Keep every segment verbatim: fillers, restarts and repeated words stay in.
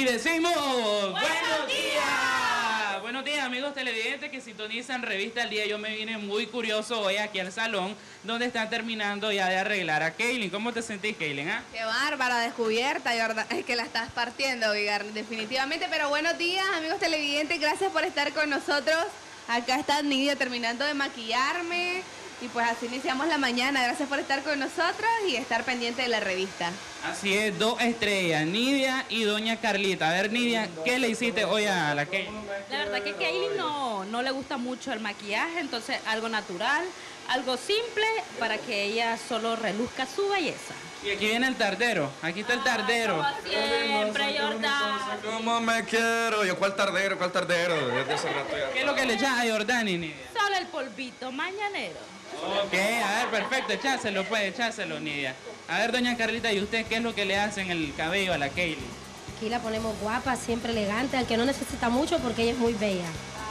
y decimos ¡buenos días! Buenos días, amigos televidentes que sintonizan Revista al Día. Yo me vine muy curioso hoy aquí al salón donde están terminando ya de arreglar a Kaylin. ¿Cómo te sentís, Kaylin? ¿Ah? Qué bárbara, descubierta, Jordan. Es que la estás partiendo, Vigar, definitivamente. Pero buenos días, amigos televidentes. Gracias por estar con nosotros. Acá está Nidia terminando de maquillarme. Y pues así iniciamos la mañana. Gracias por estar con nosotros y estar pendiente de la revista. Así es, dos estrellas, Nidia y doña Carlita. A ver, Nidia, ¿qué le hiciste hoy a la Kaylin? La verdad que a Kaylin no, no le gusta mucho el maquillaje, entonces algo natural, algo simple para que ella solo reluzca su belleza. Y aquí viene el tardero, aquí está el tardero. Como siempre, Jordan. ¿Cómo me quiero? Yo, ¿cuál tardero? ¿Cuál tardero? Desde hace rato ya. ¿Qué es lo que le echas a Jordani, Nidia? Solo el polvito mañanero. Ok, a ver, perfecto, echáselo, pues, echáselo, Nidia. A ver, doña Carlita, ¿y usted qué es lo que le hacen el cabello a la Kaylin? Aquí la ponemos guapa, siempre elegante, aunque no necesita mucho porque ella es muy bella.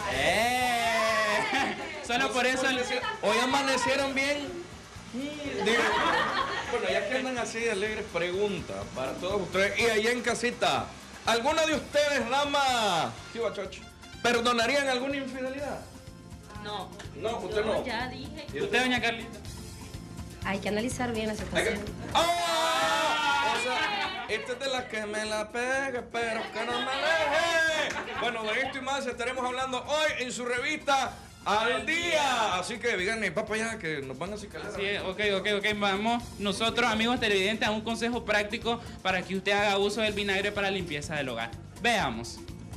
¡Eh! Solo por eso... El... Hoy amanecieron bien. Digo, bueno, ya que andan así de alegres, pregunta para todos ustedes. Y allá en casita, ¿alguna de ustedes, dama, perdonarían alguna infidelidad? No. No, usted no. Ya dije. ¿Y usted, doña Carlita? Hay que analizar bien la situación. ¡Oh! O sea, esta es de las que me la pegue, pero que no me deje. Bueno, de esto y más estaremos hablando hoy en su revista Al Día. Así que díganme, papá, ya que nos van a cicalar. Así es, ok, ok, ok. Vamos nosotros, amigos televidentes, a un consejo práctico para que usted haga uso del vinagre para limpieza del hogar. Veamos.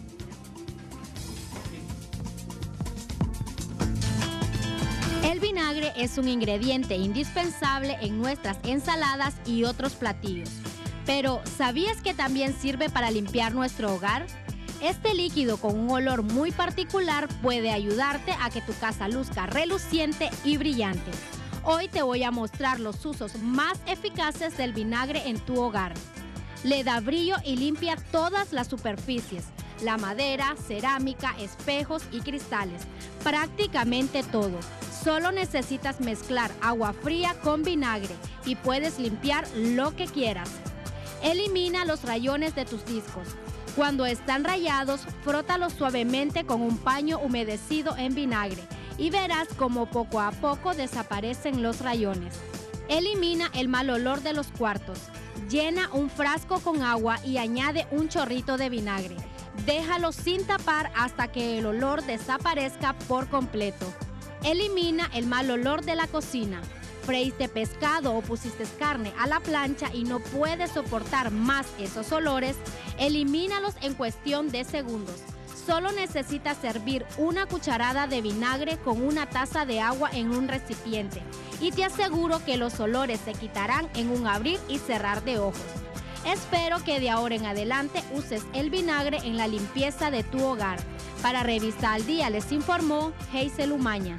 El vinagre es un ingrediente indispensable en nuestras ensaladas y otros platillos. Pero, ¿sabías que también sirve para limpiar nuestro hogar? Este líquido con un olor muy particular puede ayudarte a que tu casa luzca reluciente y brillante. Hoy te voy a mostrar los usos más eficaces del vinagre en tu hogar. Le da brillo y limpia todas las superficies: la madera, cerámica, espejos y cristales. Prácticamente todo. Solo necesitas mezclar agua fría con vinagre y puedes limpiar lo que quieras. Elimina los rayones de tus discos. Cuando están rayados, frótalos suavemente con un paño humedecido en vinagre y verás cómo poco a poco desaparecen los rayones. Elimina el mal olor de los cuartos. Llena un frasco con agua y añade un chorrito de vinagre. Déjalo sin tapar hasta que el olor desaparezca por completo. Elimina el mal olor de la cocina. Freíste pescado o pusiste carne a la plancha y no puedes soportar más esos olores, elimínalos en cuestión de segundos. Solo necesitas servir una cucharada de vinagre con una taza de agua en un recipiente y te aseguro que los olores se quitarán en un abrir y cerrar de ojos. Espero que de ahora en adelante uses el vinagre en la limpieza de tu hogar. Para Revista Al Día les informó Hazel Umaña.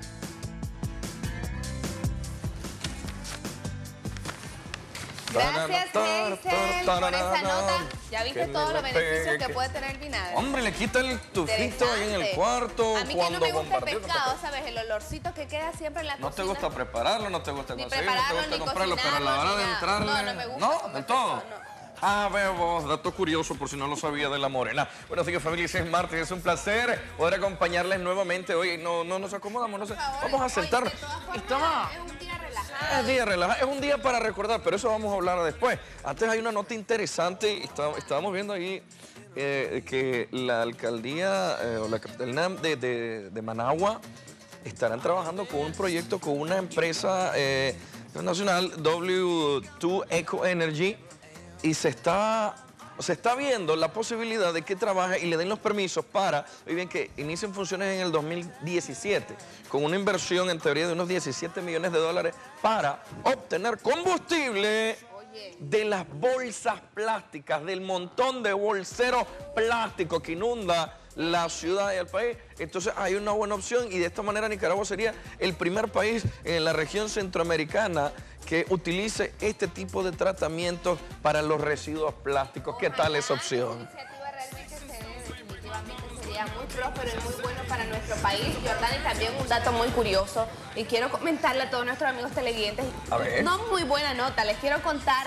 Gracias, Hazel, por esa nota. ¿Ya viste todos los beneficios que puede tener el vinagre? Hombre, le quita el tufito ahí en el cuarto. A mí que no me gusta el pescado, ¿sabes? El olorcito que queda siempre en la cocina. No te gusta prepararlo, no te gusta conseguirlo, no te gusta ni comprarlo, pero a la hora de entrarle... No, no me gusta. ¿No? ¿Del todo? Ah, veo vos, dato curioso por si no lo sabía de la morena. Bueno, así que familia, es martes, es un placer poder acompañarles nuevamente. Hoy no, no nos acomodamos, no sé, vamos a sentarnos. Estaba... Es un día relajado. Es día relajado, es un día para recordar, pero eso vamos a hablar después. Antes hay una nota interesante, está, estábamos viendo ahí eh, que la alcaldía eh, o la capital de, de, de Managua estarán trabajando con un proyecto con una empresa eh, nacional, W dos Eco Energy, y se está, se está viendo la posibilidad de que trabaje y le den los permisos para, muy bien, que inicien funciones en el dos mil diecisiete, con una inversión en teoría de unos diecisiete millones de dólares para obtener combustible de las bolsas plásticas, del montón de bolseros plásticos que inunda la ciudad y el país. Entonces hay una buena opción y de esta manera Nicaragua sería el primer país en la región centroamericana que utilice este tipo de tratamientos para los residuos plásticos. ¿Qué tal esa opción? Esta iniciativa realmente se ve, definitivamente sería muy próspero y muy bueno para nuestro país, Jordan, y también un dato muy curioso, y quiero comentarle a todos nuestros amigos televidentes, A ver. no muy buena nota, les quiero contar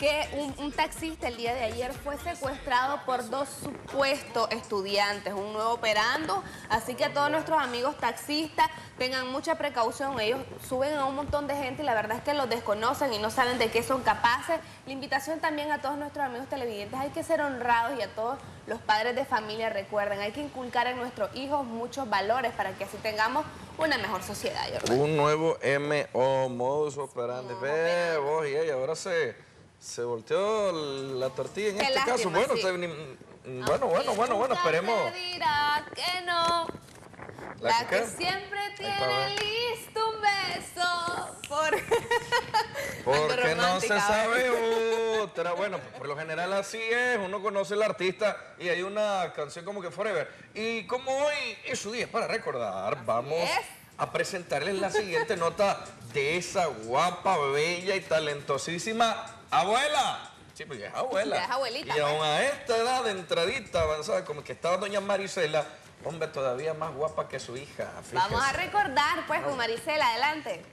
que un, un taxista el día de ayer fue secuestrado por dos supuestos estudiantes, un nuevo operando, así que a todos nuestros amigos taxistas tengan mucha precaución, ellos suben a un montón de gente y la verdad es que los desconocen y no saben de qué son capaces. La invitación también a todos nuestros amigos televidentes, hay que ser honrados y a todos los padres de familia, recuerden, hay que inculcar en nuestros hijos muchos valores para que así tengamos una mejor sociedad. ¿Verdad? Un nuevo M O, modus operandi. Ve, vos y ella, ahora se, se volteó la tortilla en Qué este lástima, caso. Bueno, sí. se, ni, bueno, bueno, bueno, bueno, esperemos. Se dirá que no. La, La que, que siempre tiene va. listo un beso. Por... Porque no se romántica, sabe otra. Bueno, por lo general así es. Uno conoce al artista y hay una canción como que Forever. Y como hoy es su día para recordar, vamos es. a presentarles la siguiente nota de esa guapa, bella y talentosísima abuela. Sí, porque es abuela. Ya es abuelita, y aún pues. a esta edad de entradita avanzada, como que estaba doña Marisela, hombre, todavía más guapa que su hija. Fíjese. Vamos a recordar, pues, con Marisela, adelante.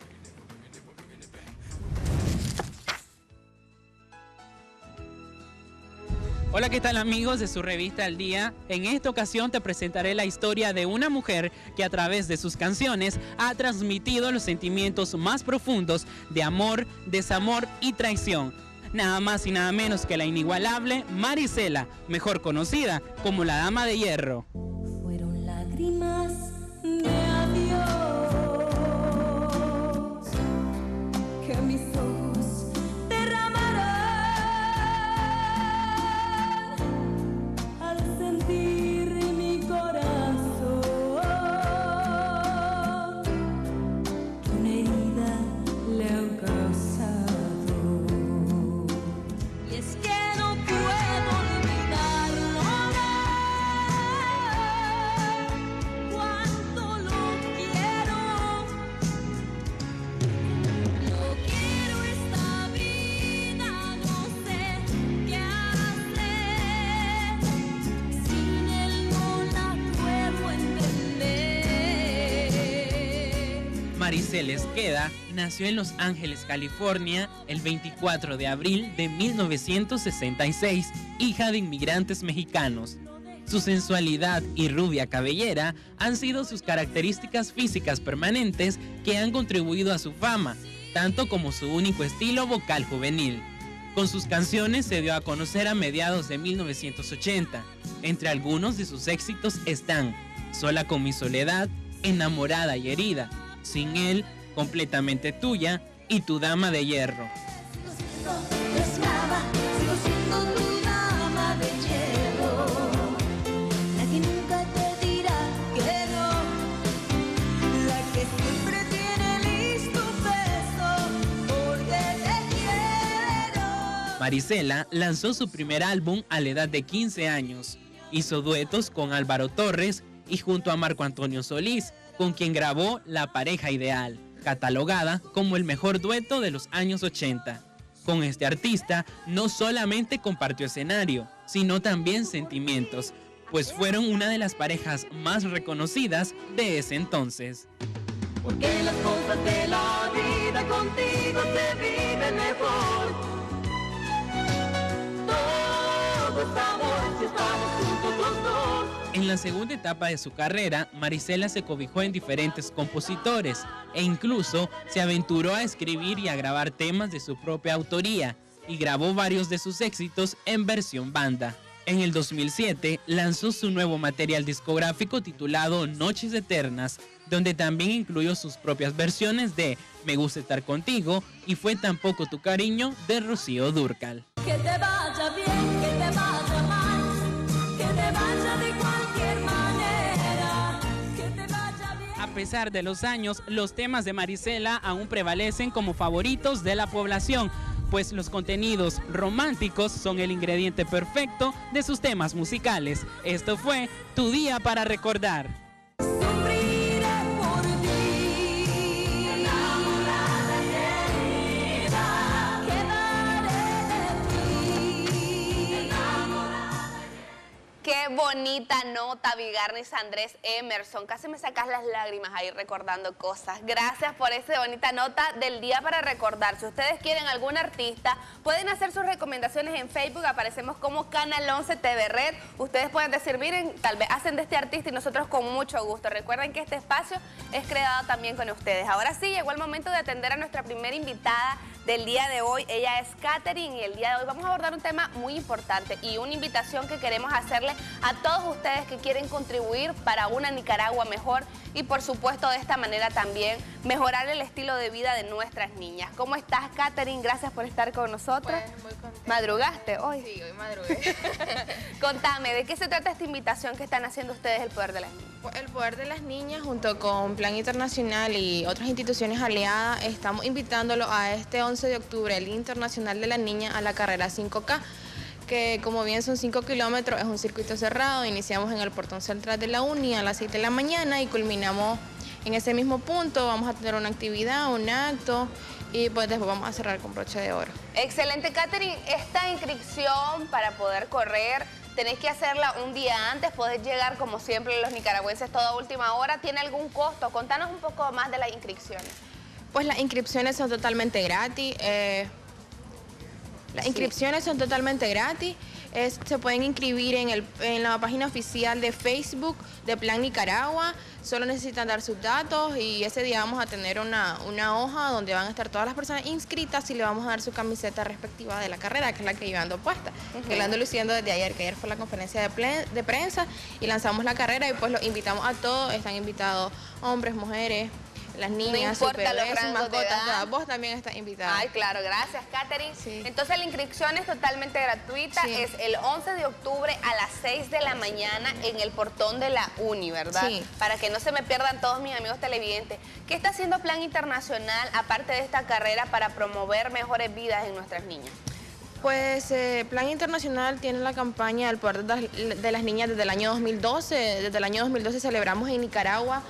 Hola, ¿qué tal amigos de su revista Al Día? En esta ocasión te presentaré la historia de una mujer que a través de sus canciones ha transmitido los sentimientos más profundos de amor, desamor y traición. Nada más y nada menos que la inigualable Marisela, mejor conocida como la Dama de Hierro. Fueron lágrimas de adiós que mis ojos derramarán al sentir mi corazón que una herida le ha causado. Y es que no puedo olvidarlo. Cuánto lo quiero, lo quiero esta vida, no sé qué hacer, sin él no la puedo entender. Marisela Esqueda nació en Los Ángeles, California, el veinticuatro de abril de mil novecientos sesenta y seis, hija de inmigrantes mexicanos. Su sensualidad y rubia cabellera han sido sus características físicas permanentes que han contribuido a su fama, tanto como su único estilo vocal juvenil. Con sus canciones se dio a conocer a mediados de mil novecientos ochenta. Entre algunos de sus éxitos están Sola con mi soledad, Enamorada y herida, Sin él, Completamente tuya y Tu dama de hierro. Sigo siendo tu esclava, sigo siendo tu dama de hierro, la que nunca te dirá que no, la que siempre tiene listo un beso, porque te quiero. Marisela lanzó su primer álbum a la edad de quince años. Hizo duetos con Álvaro Torres y junto a Marco Antonio Solís, con quien grabó La pareja ideal, catalogada como el mejor dueto de los años ochenta. Con este artista no solamente compartió escenario, sino también sentimientos, pues fueron una de las parejas más reconocidas de ese entonces. Porque las cosas de la vida contigo se viven mejor. Todo es amor si estamos juntos los dos. En la segunda etapa de su carrera, Marisela se cobijó en diferentes compositores e incluso se aventuró a escribir y a grabar temas de su propia autoría y grabó varios de sus éxitos en versión banda. En el dos mil siete lanzó su nuevo material discográfico titulado Noches Eternas, donde también incluyó sus propias versiones de Me gusta estar contigo y Fue tan poco tu cariño de Rocío Dúrcal. Que te vaya bien, que te vaya mal, que te vaya de cualquier manera, que te vaya bien. A pesar de los años, los temas de Marisela aún prevalecen como favoritos de la población, pues los contenidos románticos son el ingrediente perfecto de sus temas musicales. Esto fue Tu día para recordar. Sufriré por ti, enamorada y herida, quedaré de ti, enamorada. Qué bonito. bonita nota, Vigarnis Andrés Emerson. Casi me sacas las lágrimas ahí recordando cosas. Gracias por esa bonita nota del día para recordar. Si ustedes quieren algún artista, pueden hacer sus recomendaciones en Facebook. Aparecemos como Canal once T V Red. Ustedes pueden decir, miren, tal vez hacen de este artista y nosotros con mucho gusto. Recuerden que este espacio es creado también con ustedes. Ahora sí, llegó el momento de atender a nuestra primera invitada del día de hoy. Ella es Katherine y el día de hoy vamos a abordar un tema muy importante y una invitación que queremos hacerle a todos ustedes que quieren contribuir para una Nicaragua mejor y por supuesto de esta manera también mejorar el estilo de vida de nuestras niñas. ¿Cómo estás, Katherine? Gracias por estar con nosotros. Pues muy contenta. ¿Madrugaste hoy? Sí, hoy madrugué. Contame, ¿de qué se trata esta invitación que están haciendo ustedes el Poder de las Niñas? El Poder de las Niñas, junto con Plan Internacional y otras instituciones aliadas, estamos invitándolo a este once de octubre, el Internacional de la Niña, a la carrera cinco K, que como bien son cinco kilómetros, es un circuito cerrado. Iniciamos en el portón central de la Uni a las seis de la mañana y culminamos en ese mismo punto. Vamos a tener una actividad, un acto y pues después vamos a cerrar con broche de oro. Excelente, Katherine. Esta inscripción para poder correr tenéis que hacerla un día antes, podés llegar como siempre los nicaragüenses toda última hora. ¿Tiene algún costo? Contanos un poco más de las inscripciones. Pues las inscripciones son totalmente gratis. Eh, las Sí. inscripciones son totalmente gratis. Es- se pueden inscribir en, el, en la página oficial de Facebook de Plan Nicaragua. Solo necesitan dar sus datos y ese día vamos a tener una, una hoja donde van a estar todas las personas inscritas y le vamos a dar su camiseta respectiva de la carrera, que es la que yo ando puesta. Que la ando luciendo desde ayer, que ayer fue la conferencia de, ple- de prensa y lanzamos la carrera y pues los invitamos a todos. Están invitados hombres, mujeres, las niñas, sus importa los bebés, sus rangos de mascotas, edad. todas. Vos también estás invitada. Ay, claro, gracias, Katherine. Sí. Entonces la inscripción es totalmente gratuita, Sí. es el once de octubre a las seis de la mañana en el portón de la Uni, ¿verdad? Sí. Para que no se me pierdan todos mis amigos televidentes. ¿Qué está haciendo Plan Internacional, aparte de esta carrera, para promover mejores vidas en nuestras niñas? Pues eh, Plan Internacional tiene la campaña del Poder de las- de las Niñas desde el año dos mil doce. Desde el año dos mil doce celebramos en Nicaragua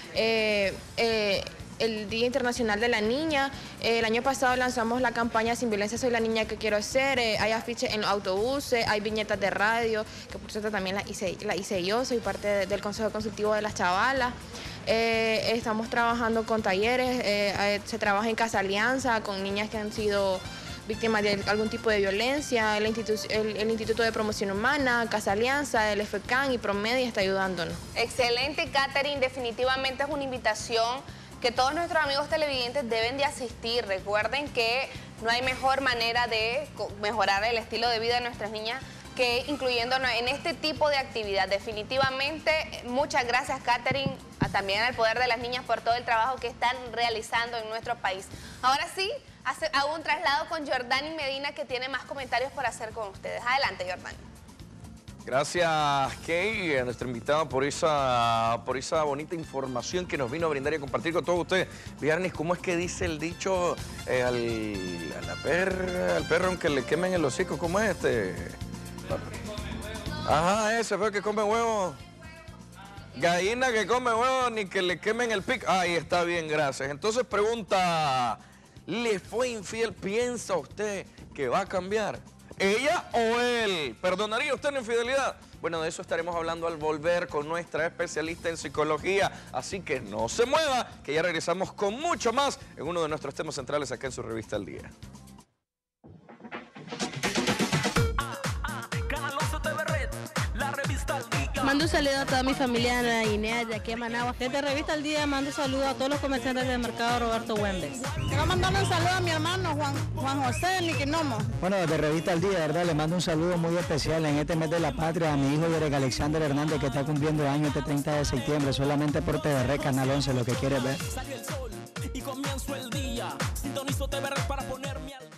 eh, eh, el Día Internacional de la Niña. Eh, el año pasado lanzamos la campaña Sin Violencia Soy la Niña que Quiero Ser. Eh, hay afiches en los autobuses, hay viñetas de radio, que por cierto también la hice, la hice yo, soy parte de- del Consejo Consultivo de las Chavalas. Eh, estamos trabajando con talleres, eh, eh, se trabaja en Casa Alianza con niñas que han sido víctimas de algún tipo de violencia. El, institu- el, el Instituto de Promoción Humana, Casa Alianza, el F C A N y Promedia está ayudándonos. Excelente, Katherine. Definitivamente es una invitación que todos nuestros amigos televidentes deben de asistir. Recuerden que no hay mejor manera de co- mejorar el estilo de vida de nuestras niñas que incluyéndonos en este tipo de actividad. Definitivamente, muchas gracias, Katherine, a- también al Poder de las Niñas por todo el trabajo que están realizando en nuestro país. Ahora sí, hace- hago un traslado con Jordani Medina, que tiene más comentarios por hacer con ustedes. Adelante, Jordani. Gracias, Kay, a nuestra invitada por esa, por esa bonita información que nos vino a brindar y a compartir con todos ustedes. Vigarnis, ¿cómo es que dice el dicho eh, al, a la perra, al perro aunque le quemen el hocico? ¿Cómo es este? Ajá, ese fue el que come huevo. Gallina que come huevo, ni que le quemen el pico. Ahí está bien, gracias. Entonces pregunta, ¿le fue infiel? ¿Piensa usted que va a cambiar? ¿Ella o él? ¿Perdonaría usted la infidelidad? Bueno, de eso estaremos hablando al volver con nuestra especialista en psicología. Así que no se mueva, que ya regresamos con mucho más en uno de nuestros temas centrales acá en su revista El Día. Mando un saludo a toda mi familia de la Guinea, de aquí en Managua. Desde Revista El Día mando un saludo a todos los comerciantes del mercado Roberto Güembes. Quiero mandarle un saludo a mi hermano Juan, Juan José de Niquinomo. Bueno, desde Revista El Día, ¿verdad? Le mando un saludo muy especial en este mes de la patria a mi hijo Derek Alexander Hernández, que está cumpliendo años este treinta de septiembre, solamente por T V R Canal once, lo que quiere ver. Sale el sol y comienzo el día. Sintonizo T V R para ponerme al día.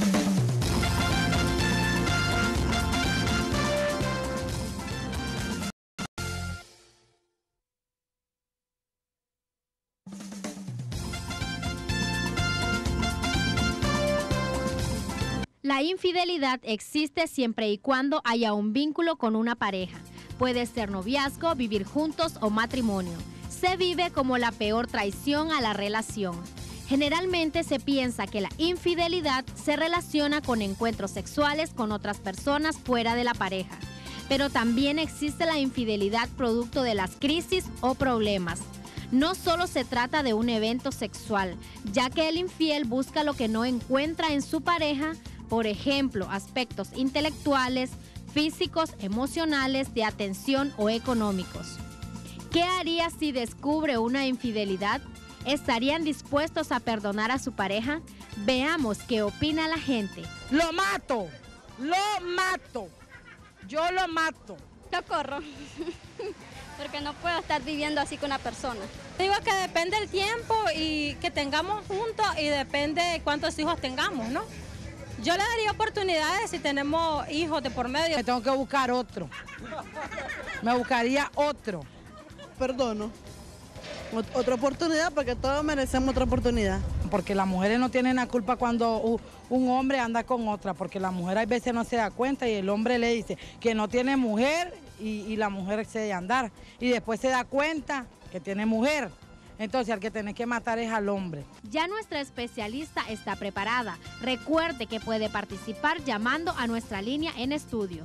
La infidelidad existe siempre y cuando haya un vínculo con una pareja. Puede ser noviazgo, vivir juntos o matrimonio. Se vive como la peor traición a la relación. Generalmente se piensa que la infidelidad se relaciona con encuentros sexuales con otras personas fuera de la pareja. pero también existe la infidelidad producto de las crisis o problemas. No solo se trata de un evento sexual, ya que el infiel busca lo que no encuentra en su pareja, por ejemplo, aspectos intelectuales, físicos, emocionales, de atención o económicos. ¿Qué haría si descubre una infidelidad? ¿Estarían dispuestos a perdonar a su pareja? Veamos qué opina la gente. Lo mato, lo mato, yo lo mato. Lo corro, porque no puedo estar viviendo así con una persona. Digo que depende del tiempo y que tengamos juntos y depende de cuántos hijos tengamos, ¿no? Yo le daría oportunidades si tenemos hijos de por medio. Me tengo que buscar otro, me buscaría otro. Perdono. Otra oportunidad, porque todos merecemos otra oportunidad. Porque las mujeres no tienen la culpa cuando un hombre anda con otra, porque la mujer a veces no se da cuenta y el hombre le dice que no tiene mujer y, y la mujer se debe andar. Y después se da cuenta que tiene mujer. Entonces al que tiene que matar es al hombre. Ya nuestra especialista está preparada. Recuerde que puede participar llamando a nuestra línea en estudio.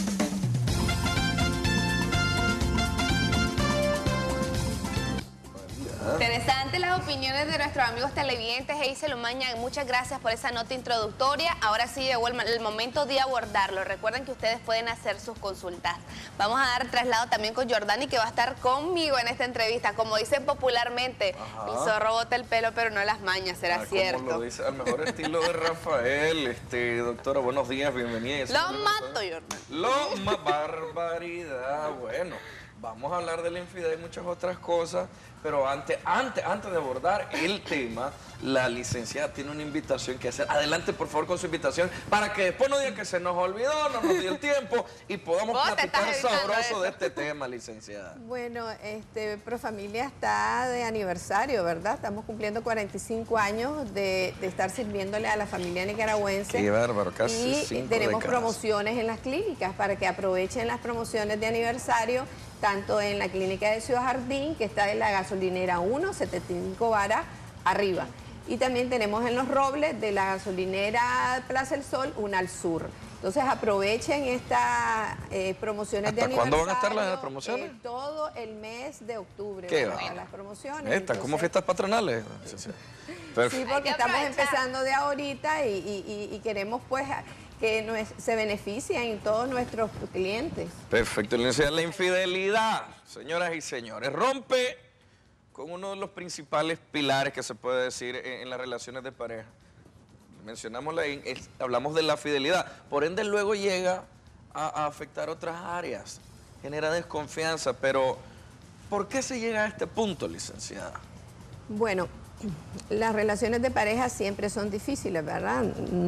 Interesantes las opiniones de nuestros amigos televidentes. Eisel Umaña, muchas gracias por esa nota introductoria. Ahora sí llegó el, el momento de abordarlo. Recuerden que ustedes pueden hacer sus consultas. Vamos a dar traslado también con Jordani, que va a estar conmigo en esta entrevista. Como dicen popularmente, Ajá. el zorro bota el pelo, pero no las mañas, ¿será Ah, cierto? Como lo dice, al mejor estilo de Rafael. Este, doctora, buenos días, bienvenida. Lo mato, Jordani. Lo más barbaridad. Bueno, vamos a hablar de la infidelidad y muchas otras cosas, pero antes, antes, antes de abordar el tema, la licenciada tiene una invitación que hacer. Adelante, por favor, con su invitación, para que después no digan que se nos olvidó, no nos dio el tiempo y podamos Vos te platicar estás evitando sabroso eso. de este tema, licenciada. Bueno, este, Profamilia está de aniversario, ¿verdad? Estamos cumpliendo cuarenta y cinco años de, de estar sirviéndole a la familia nicaragüense. Qué bárbaro, casi Y cinco tenemos décadas. promociones en las clínicas para que aprovechen las promociones de aniversario, tanto en la clínica de Ciudad Jardín, que está en la gasolinera uno, setenta y cinco varas arriba. Y también tenemos en Los Robles, de la gasolinera Plaza El Sol, una al sur. Entonces aprovechen estas eh, promociones de ¿Hasta aniversario. cuándo van a estar las promociones? Eh, todo el mes de octubre ¿Qué van a va? estar las promociones. Estas, Entonces, como fiestas patronales, licenciada. Perfecto. Sí, porque estamos empezando de ahorita y, y- y- y queremos pues que nos- se beneficien todos nuestros clientes. Perfecto, licenciada. La infidelidad, señoras y señores, rompe con uno de los principales pilares que se puede decir en, en las relaciones de pareja. Mencionamos la, in- es- hablamos de la fidelidad, por ende luego llega a, a afectar otras áreas, genera desconfianza, pero ¿por qué se llega a este punto, licenciada? Bueno, las relaciones de pareja siempre son difíciles, ¿verdad?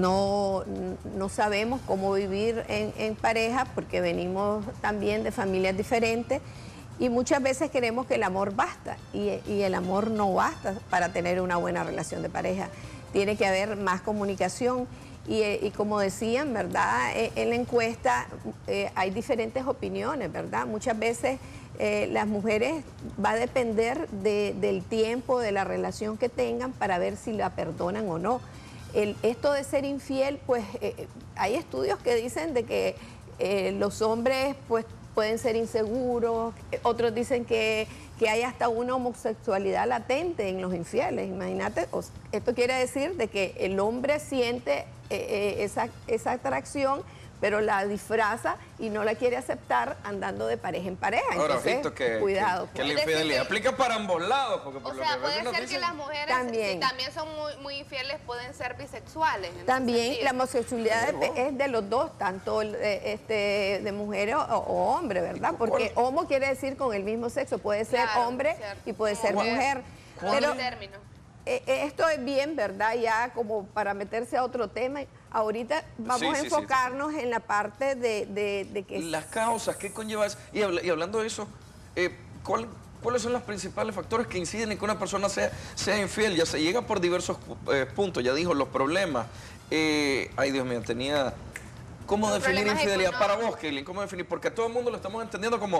No, no sabemos cómo vivir en, en pareja porque venimos también de familias diferentes y muchas veces queremos que el amor basta y, y el amor no basta para tener una buena relación de pareja. Tiene que haber más comunicación y, eh, y como decían, ¿verdad? Eh, En la encuesta eh, hay diferentes opiniones, ¿verdad? Muchas veces eh, las mujeres va a depender de- del tiempo, de la relación que tengan para ver si la perdonan o no. El, esto de ser infiel, pues eh, hay estudios que dicen de que eh, los hombres pues pueden ser inseguros, eh, otros dicen que, que hay hasta una homosexualidad latente en los infieles. Imagínate, o- esto quiere decir de que el hombre siente eh, eh, esa, esa atracción, pero la disfraza y no la quiere aceptar andando de pareja en pareja. Ahora, Entonces, visto que, cuidado. que, que la pues. infidelidad aplica para ambos lados, porque por O lo sea, que puede veo nos ser que dicen- las mujeres, También. si también son muy, muy infieles, pueden ser bisexuales. en ese También sentido. la homosexualidad es, es de los dos, tanto el, eh, este, de mujer o, o hombre, ¿verdad? Porque homo quiere decir con el mismo sexo, puede ser Claro, hombre cierto. y puede ser Mujer. mujer. ¿Cuál Pero es el término? eh, eh, esto es bien, ¿verdad? Ya como para meterse a otro tema. Ahorita vamos Sí, a sí, sí, enfocarnos en la parte de, de- de que... Las causas, ¿qué conlleva eso? Y, habla- y hablando de eso, eh, ¿cuál- ¿cuáles son los principales factores que inciden en que una persona sea, sea infiel? Ya se llega por diversos eh, puntos, ya dijo, los problemas. Eh, ay, Dios mío, tenía... ¿Cómo Los definir problemas infidelidad para económicos. vos, Kaylin? ¿Cómo definir? Porque a todo el mundo lo estamos entendiendo como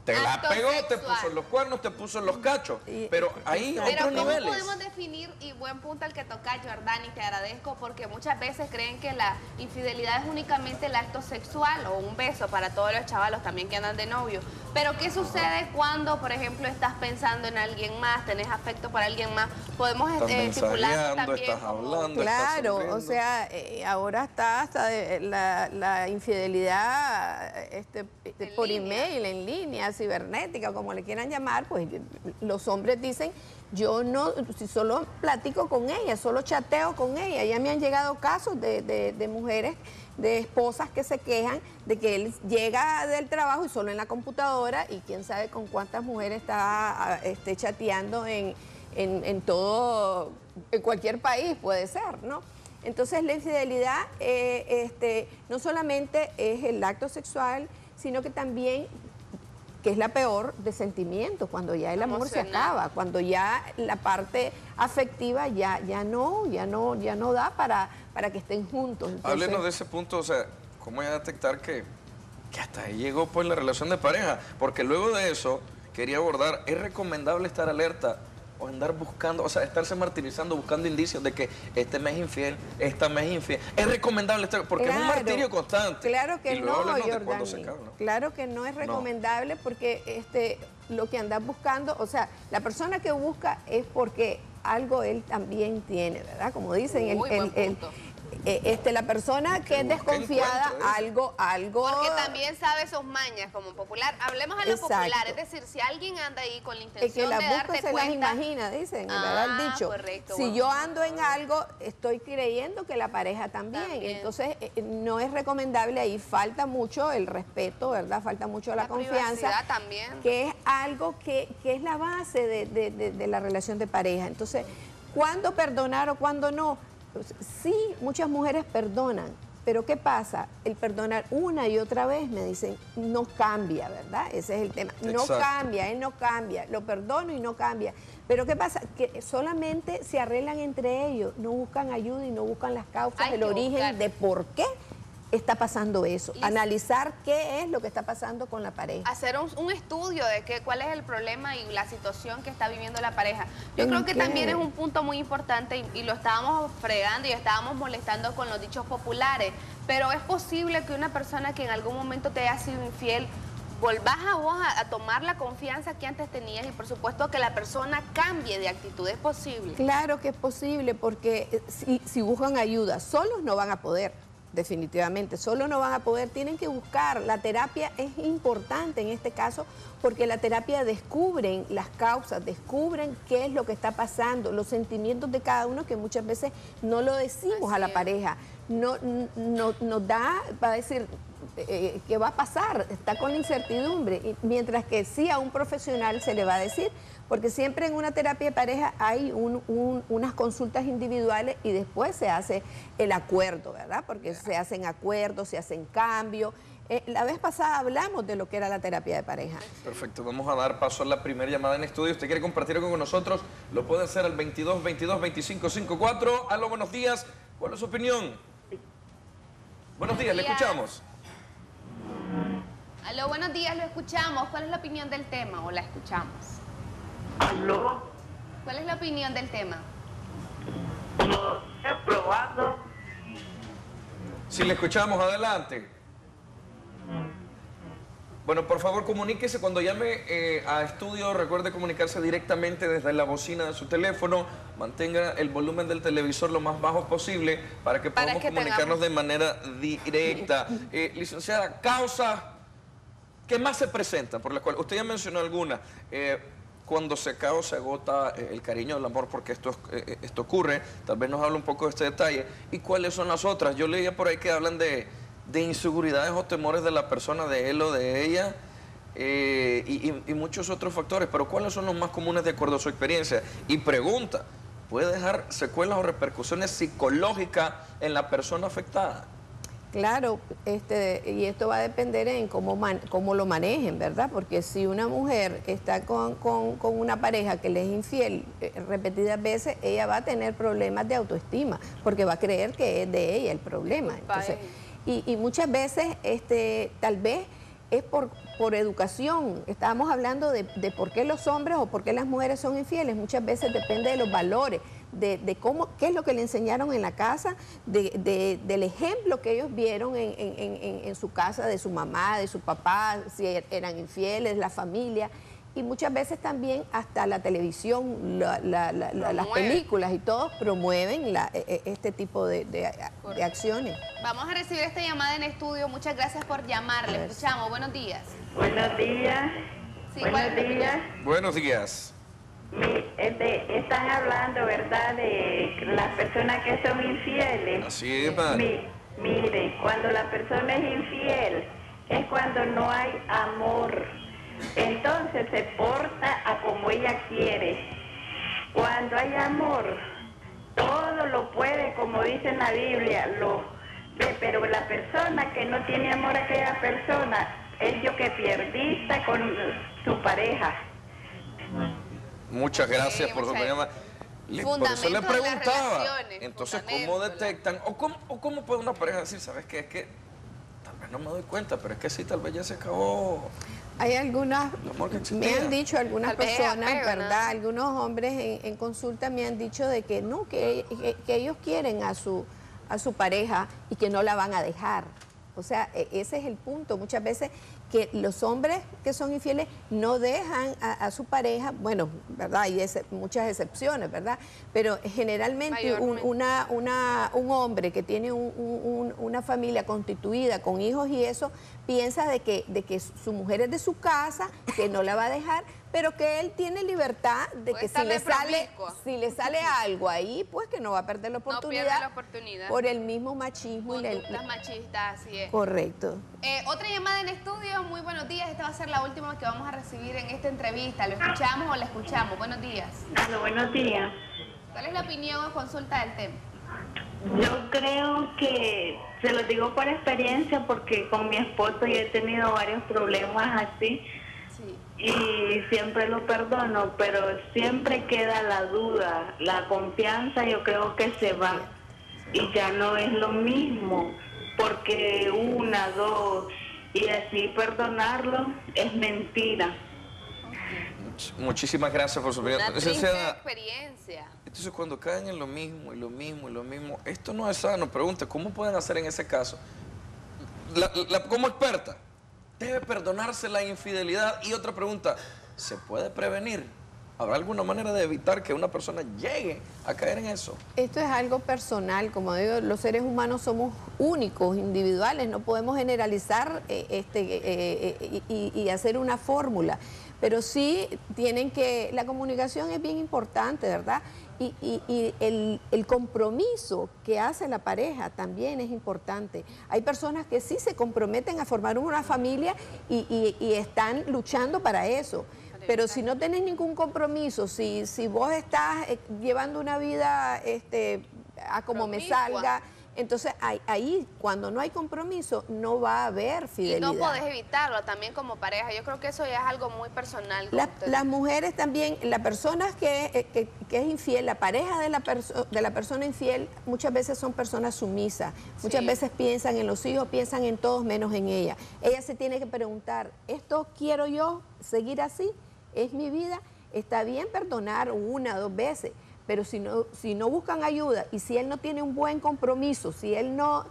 te la acto pegó, te sexual. puso en los cuernos, te puso en los cachos. Pero hay Pero otros ¿cómo niveles. podemos definir, y buen punto el que toca Jordani, te agradezco, porque muchas veces creen que la infidelidad es únicamente el acto sexual o un beso para todos los chavalos también que andan de novio. Pero ¿qué sucede cuando, por ejemplo, estás pensando en alguien más, tenés afecto por alguien más? Podemos Estás eh, estipular mensajeando, también estás como- hablando, estás Claro, o sonriendo. sea, eh, ahora está hasta de- la, la infidelidad este, por email, en línea, cibernética, como le quieran llamar, pues los hombres dicen, yo no, si solo platico con ella, solo chateo con ella. Ya me han llegado casos de, de- de mujeres, de esposas que se quejan de que él llega del trabajo y solo en la computadora y quién sabe con cuántas mujeres está ah, este, chateando en, en, en todo, en cualquier país puede ser, ¿no? Entonces la infidelidad eh, este, no solamente es el acto sexual, sino que también, que es la peor, de sentimientos, cuando ya el amor se Emocional. acaba, cuando ya la parte afectiva ya, ya no, ya no, ya no da para, para que estén juntos. Entonces, Háblenos de ese punto, o sea, ¿cómo ya detectar que, que hasta ahí llegó pues la relación de pareja? Porque luego de eso, quería abordar, ¿es recomendable estar alerta o andar buscando, o sea, estarse martirizando, buscando indicios de que este mes es infiel, esta mes es infiel? ¿Es recomendable estar, porque es un Claro, martirio constante? Claro que Y luego no, háblenos de cuándo se Jordani. acaba, ¿no? Claro que no es recomendable porque este, lo que andas buscando, o sea, la persona que busca es porque algo él también tiene, ¿verdad? Como dicen, el, Muy el- buen el- punto. eh, este, la persona que es desconfiada, encuentra eso. algo, algo... Porque también sabe sus mañas como popular. Hablemos a lo Exacto. popular, es decir, si alguien anda ahí con la El intención que las de busca darte se las cuenta... imagina, dicen, ¿verdad? Ah, El dicho. correcto, Si bueno. yo ando en algo, estoy creyendo que la pareja también. También. Entonces, eh, no es recomendable, ahí falta mucho el respeto, ¿verdad? Falta mucho la, La confianza. privacidad también. Que es algo que, que es la base de, de- de- de la relación de pareja. Entonces, ¿cuándo perdonar o cuándo no? Pues, sí, muchas mujeres perdonan, pero ¿qué pasa? El perdonar una y otra vez, me dicen, no cambia, ¿verdad? Ese es el tema. No Exacto. cambia, él no cambia. Lo perdono y no cambia. Pero ¿qué pasa? Que solamente se arreglan entre ellos, no buscan ayuda y no buscan las causas, Hay el que origen buscar. de por qué está pasando eso. Liz. Analizar qué es lo que está pasando con la pareja. Hacer un, un estudio de qué, cuál es el problema y la situación que está viviendo la pareja. Yo ¿En creo que qué? también es un punto muy importante y, y lo estábamos fregando y estábamos molestando con los dichos populares, pero es posible que una persona que en algún momento te haya sido infiel volvás a vos a, a tomar la confianza que antes tenías y por supuesto que la persona cambie de actitud, es posible. Claro que es posible porque eh, si, si buscan ayuda, solos no van a poder, definitivamente, solos no van a poder, tienen que buscar. La terapia es importante en este caso porque la terapia descubren las causas, descubren qué es lo que está pasando, los sentimientos de cada uno que muchas veces no lo decimos Así a la es. pareja, no, no, nos da, va a decir, eh, ¿qué va a pasar? Está con la incertidumbre, y mientras que sí a un profesional se le va a decir, porque siempre en una terapia de pareja hay un- un- unas consultas individuales y después se hace el acuerdo, ¿verdad? Porque se hacen acuerdos, se hacen cambios. Eh, la vez pasada hablamos de lo que era la terapia de pareja. Perfecto, vamos a dar paso a la primera llamada en estudio. ¿Usted quiere compartir algo con nosotros? Lo puede hacer al veintidós veintidós veinticinco cincuenta y cuatro. Aló, buenos días. ¿Cuál es su opinión? Buenos días, le días. escuchamos. Aló, buenos días, lo escuchamos. ¿Cuál es la opinión del tema o la escuchamos? Aló, ¿Cuál es la opinión del tema? lo estoy probando. Si le escuchamos, adelante. Bueno, por favor, comuníquese cuando llame eh, a estudio. Recuerde comunicarse directamente desde la bocina de su teléfono. Mantenga el volumen del televisor lo más bajo posible para que Para podamos que comunicarnos tengamos- de manera directa. Eh, licenciada, causa ¿qué más se presenta? Por la cual usted ya mencionó alguna. Eh, cuando se acaba o se agota eh, el cariño, el amor, porque esto, eh, esto ocurre, tal vez nos habla un poco de este detalle. ¿Y cuáles son las otras? Yo leía por ahí que hablan de, de inseguridades o temores de la persona, de él o de ella, eh, y, y- y muchos otros factores. Pero ¿cuáles son los más comunes de acuerdo a su experiencia? Y pregunta, ¿puede dejar secuelas o repercusiones psicológicas en la persona afectada? Claro, este, y esto va a depender en cómo, man- cómo lo manejen, ¿verdad? Porque si una mujer está con, con- con una pareja que le es infiel eh, repetidas veces, ella va a tener problemas de autoestima, porque va a creer que es de ella el problema. Entonces, y, y muchas veces, este, tal vez es por, por educación. Estábamos hablando de, de por qué los hombres o por qué las mujeres son infieles. Muchas veces depende de los valores, de, de cómo, qué es lo que le enseñaron en la casa, de, de, del ejemplo que ellos vieron en, en, en, en su casa, de su mamá, de su papá, si eran infieles, la familia. Y muchas veces también hasta la televisión, la, la, la, la, las películas y todos promueven la, este tipo de, de, de acciones. Vamos a recibir esta llamada en estudio. Muchas gracias por llamarle. Escuchamos. Buenos días. Buenos días. Sí, Buenos días. Buenos días. Mi- este, están hablando, ¿verdad?, de las personas que son infieles. Así es, madre. Mi- mire, cuando la persona es infiel es cuando no hay amor. Entonces se porta a como ella quiere. Cuando hay amor, todo lo puede, como dice en la Biblia, lo ve, pero la persona que no tiene amor a aquella persona es yo que pierdista con su pareja. Muchas gracias Sí, por su muchas- llamada. Le- Por eso le Fundamento de las preguntaba. relaciones, Entonces, ¿cómo detectan? O cómo, ¿O cómo puede una pareja decir, sabes qué? Es que tal vez no me doy cuenta, pero es que sí, tal vez ya se acabó. Hay algunas, el amor que me existía. han dicho algunas Tal vez es personas, apego, ¿no? ¿verdad? Algunos hombres en, en consulta me han dicho de que no, que, que- que ellos quieren a su, a su pareja y que no la van a dejar. O sea, e- ese es el punto. Muchas veces que los hombres que son infieles no dejan a, a su pareja, bueno, ¿verdad? Hay ex- muchas excepciones, ¿verdad? Pero generalmente un, Mayormente. una, una, un hombre que tiene un- un- un- una familia constituida con hijos y eso, piensa de que, de que su mujer es de su casa, que no la va a dejar, pero que él tiene libertad de Puede que si estar le, de sale, promiscuo. si le sale algo ahí, pues que no va a perder la No pierde oportunidad, la oportunidad. por el mismo machismo. Y la- Conductas machistas, así es. correcto. Eh, otra llamada en estudio. Muy buenos días. Esta va a ser la última que vamos a recibir en esta entrevista. ¿Lo escuchamos o la escuchamos? Buenos días. Bueno, buenos días. ¿Cuál es la opinión o consulta del tema? Yo creo que, se lo digo por experiencia, porque con mi esposo yo he tenido varios problemas así. Y siempre lo perdono, pero siempre queda la duda, la confianza yo creo que se va y ya no es lo mismo, porque una, dos y así perdonarlo es mentira. Much- Muchísimas gracias por su opinión. Una triste Licenciada, experiencia. entonces cuando caen en lo mismo y lo mismo y lo mismo, esto no es sano. Pregunta, ¿cómo pueden hacer en ese caso? La- la- como experta, ¿debe perdonarse la infidelidad? Y otra pregunta, ¿se puede prevenir? ¿Habrá alguna manera de evitar que una persona llegue a caer en eso? Esto es algo personal, como digo, los seres humanos somos únicos, individuales, no podemos generalizar eh, este, eh, eh, y, y hacer una fórmula, pero sí tienen que, la comunicación es bien importante, ¿verdad? Y, y- y el, el compromiso que hace la pareja también es importante. Hay personas que sí se comprometen a formar una familia y, y- y están luchando para eso. Pero si no tenés ningún compromiso, si, si vos estás eh, llevando una vida este, a como me Promiscua. salga, entonces ahí, ahí, cuando no hay compromiso no va a haber Y fidelidad. no podés evitarlo también como pareja. Yo creo que eso ya es algo muy personal. La- como usted las mujeres también, la persona que, eh, que- que es infiel, la pareja de la, perso- de la persona infiel, muchas veces son personas sumisas. Muchas Sí. veces piensan en los hijos, piensan en todos menos en ella. Ella se tiene que preguntar, ¿esto quiero yo seguir así? ¿Es mi vida? Está bien perdonar una o dos veces, pero si no, si no buscan ayuda y si él no tiene un buen compromiso, si él no,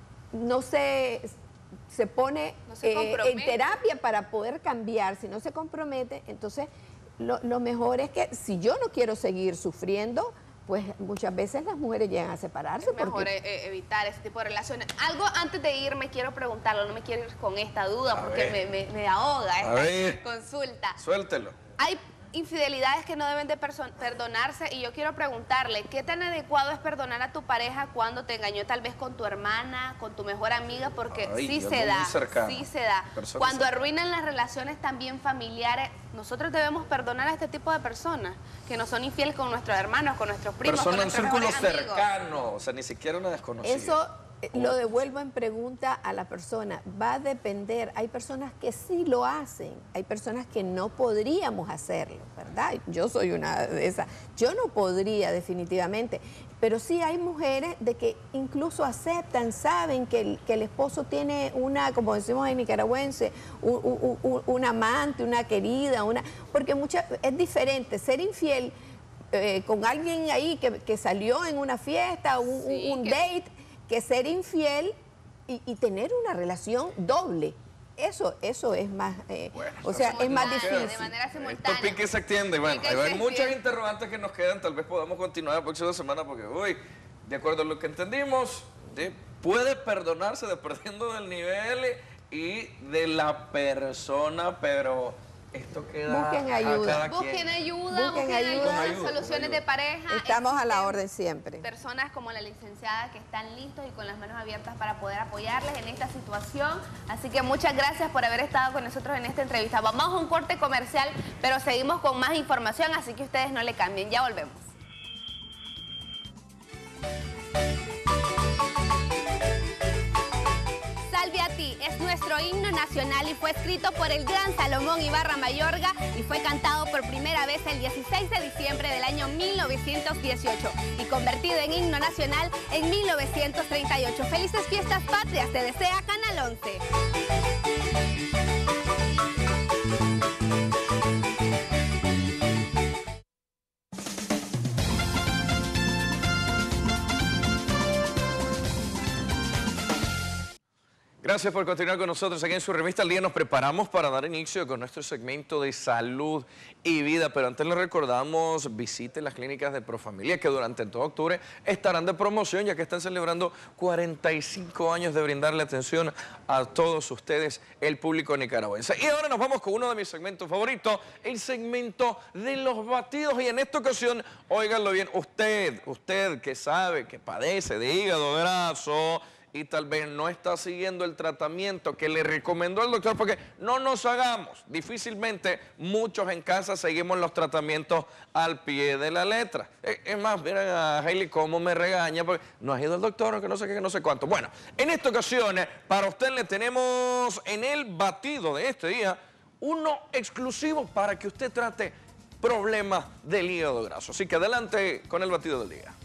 no se, se pone No se eh, en compromete. terapia para poder cambiar, si no se compromete, entonces lo, lo mejor es que si yo no quiero seguir sufriendo, pues muchas veces las mujeres llegan a separarse. mejor porque eh, eh, evitar ese tipo de relaciones. Algo antes de irme quiero preguntarlo, no me quiero ir con esta duda A porque me, ver. me- me ahoga A esta ver. consulta. Suéltelo. Hay infidelidades que no deben de perso- perdonarse y yo quiero preguntarle, ¿qué tan adecuado es perdonar a tu pareja cuando te engañó tal vez con tu hermana, con tu mejor amiga? Porque Ay, sí algo se muy da, cercano. sí se da. Personas Cuando cercanas. arruinan las relaciones también familiares, nosotros debemos perdonar a este tipo de personas que no son infieles con nuestros hermanos, con nuestros primos, con Persona en un nuestros círculo mejores amigos. cercano, o sea, ni siquiera una desconocida. eso eh, lo devuelvo en pregunta a la persona. Va a depender. Hay personas que sí lo hacen, hay personas que no podríamos hacerlo, ¿verdad? Yo soy una de esas. Yo no podría definitivamente. Pero sí hay mujeres de que incluso aceptan, saben que el, que el esposo tiene una, como decimos en nicaragüense, un, un, un, un amante, una querida, una porque mucha, es diferente ser infiel eh, con alguien ahí que, que salió en una fiesta, un, sí, un que... date, que ser infiel y, y tener una relación doble. Eso, eso es más, eh, bueno, o sea, es más difícil. De manera simultánea. Esto pique se extiende. Bueno, hay, hay muchas interrogantes que nos quedan. Tal vez podamos continuar la próxima semana porque hoy, de acuerdo a lo que entendimos, de, puede perdonarse dependiendo del nivel y de la persona, pero esto queda busquen ayuda. Busquen ayuda, busquen ayuda, ayuda soluciones ayuda. de pareja. Estamos a la orden siempre. Personas como la licenciada que están listos y con las manos abiertas para poder apoyarles en esta situación. Así que muchas gracias por haber estado con nosotros en esta entrevista. Vamos a un corte comercial, pero seguimos con más información, así que ustedes no le cambien. Ya volvemos. Salve a ti es nuestro himno nacional y fue escrito por el gran Salomón Ibarra Mayorga y fue cantado por primera vez el dieciséis de diciembre del año mil novecientos dieciocho y convertido en himno nacional en mil novecientos treinta y ocho. Felices fiestas patrias, te desea Canal once. Gracias por continuar con nosotros aquí en su revista Al Día. Nos preparamos para dar inicio con nuestro segmento de salud y vida, pero antes les recordamos, visite las clínicas de Profamilia que durante todo octubre estarán de promoción ya que están celebrando cuarenta y cinco años de brindarle atención a todos ustedes, el público nicaragüense. Y ahora nos vamos con uno de mis segmentos favoritos, el segmento de los batidos. Y en esta ocasión, óiganlo bien, usted, usted que sabe que padece de hígado graso y tal vez no está siguiendo el tratamiento que le recomendó el doctor, porque no nos hagamos, difícilmente muchos en casa seguimos los tratamientos al pie de la letra. Es más, miren a Hailey cómo me regaña, porque no ha ido al doctor, que no sé qué, que no sé cuánto. Bueno, en esta ocasión, para usted le tenemos en el batido de este día, uno exclusivo para que usted trate problemas del hígado graso. Así que adelante con el batido del día.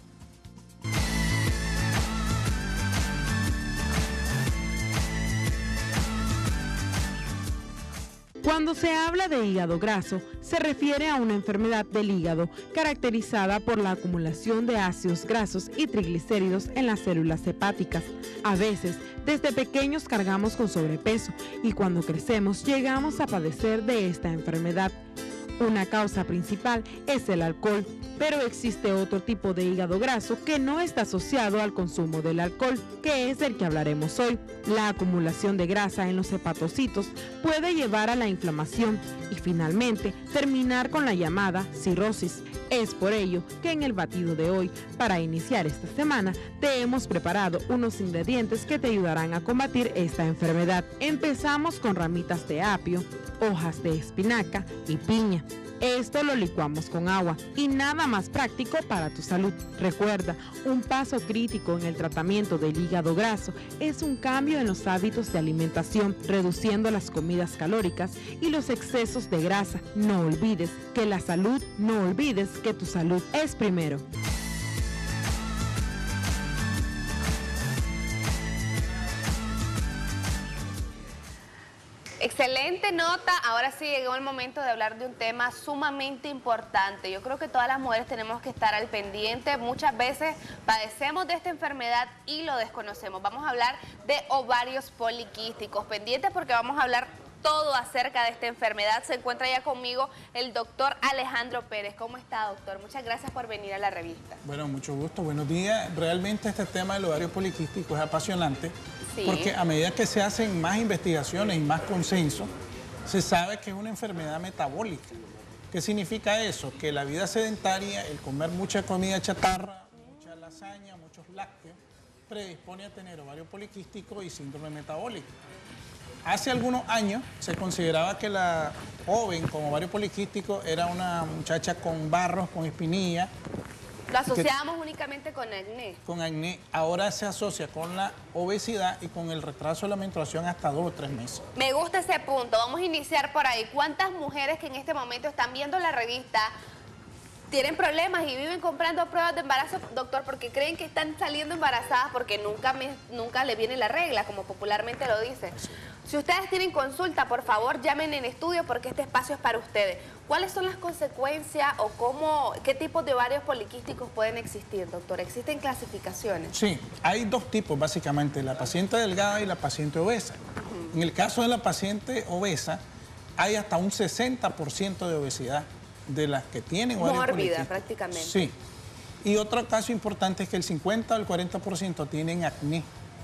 Cuando se habla de hígado graso, se refiere a una enfermedad del hígado caracterizada por la acumulación de ácidos grasos y triglicéridos en las células hepáticas. A veces, desde pequeños cargamos con sobrepeso y cuando crecemos llegamos a padecer de esta enfermedad. Una causa principal es el alcohol, pero existe otro tipo de hígado graso que no está asociado al consumo del alcohol, que es el que hablaremos hoy. La acumulación de grasa en los hepatocitos puede llevar a la inflamación y finalmente terminar con la llamada cirrosis. Es por ello que en el batido de hoy, para iniciar esta semana, te hemos preparado unos ingredientes que te ayudarán a combatir esta enfermedad. Empezamos con ramitas de apio, hojas de espinaca y piña. Esto lo licuamos con agua y nada más práctico para tu salud. Recuerda, un paso crítico en el tratamiento del hígado graso es un cambio en los hábitos de alimentación, reduciendo las comidas calóricas y los excesos de grasa. No olvides que la salud, no olvides que tu salud es primero. Excelente nota. Ahora sí llegó el momento de hablar de un tema sumamente importante. Yo creo que todas las mujeres tenemos que estar al pendiente. Muchas veces padecemos de esta enfermedad y lo desconocemos. Vamos a hablar de ovarios poliquísticos. Pendientes porque vamos a hablar todo acerca de esta enfermedad. Se encuentra ya conmigo el doctor Alejandro Pérez. ¿Cómo está, doctor? Muchas gracias por venir a la revista. Bueno, mucho gusto. Buenos días. Realmente este tema del ovario poliquístico es apasionante. Sí. Porque a medida que se hacen más investigaciones y más consenso, se sabe que es una enfermedad metabólica. ¿Qué significa eso? Que la vida sedentaria, el comer mucha comida chatarra, mucha lasaña, muchos lácteos, predispone a tener ovario poliquístico y síndrome metabólico. Hace algunos años se consideraba que la joven con ovario poliquístico era una muchacha con barros, con espinillas. Lo asociábamos que, únicamente con acné. Con acné. Ahora se asocia con la obesidad y con el retraso de la menstruación hasta dos o tres meses. Me gusta ese punto. Vamos a iniciar por ahí. ¿Cuántas mujeres que en este momento están viendo la revista tienen problemas y viven comprando pruebas de embarazo, doctor, porque creen que están saliendo embarazadas porque nunca, me, nunca le viene la regla, como popularmente lo dice. Si ustedes tienen consulta, por favor, llamen en estudio porque este espacio es para ustedes. ¿Cuáles son las consecuencias o cómo, qué tipos de ovarios poliquísticos pueden existir, doctor? ¿Existen clasificaciones? Sí, hay dos tipos básicamente, la paciente delgada y la paciente obesa. Uh-huh. En el caso de la paciente obesa, hay hasta un sesenta por ciento de obesidad de las que tienen ovarios mórbida, poliquísticos. prácticamente. Sí. Y otro caso importante es que el cincuenta o el cuarenta por ciento tienen acné.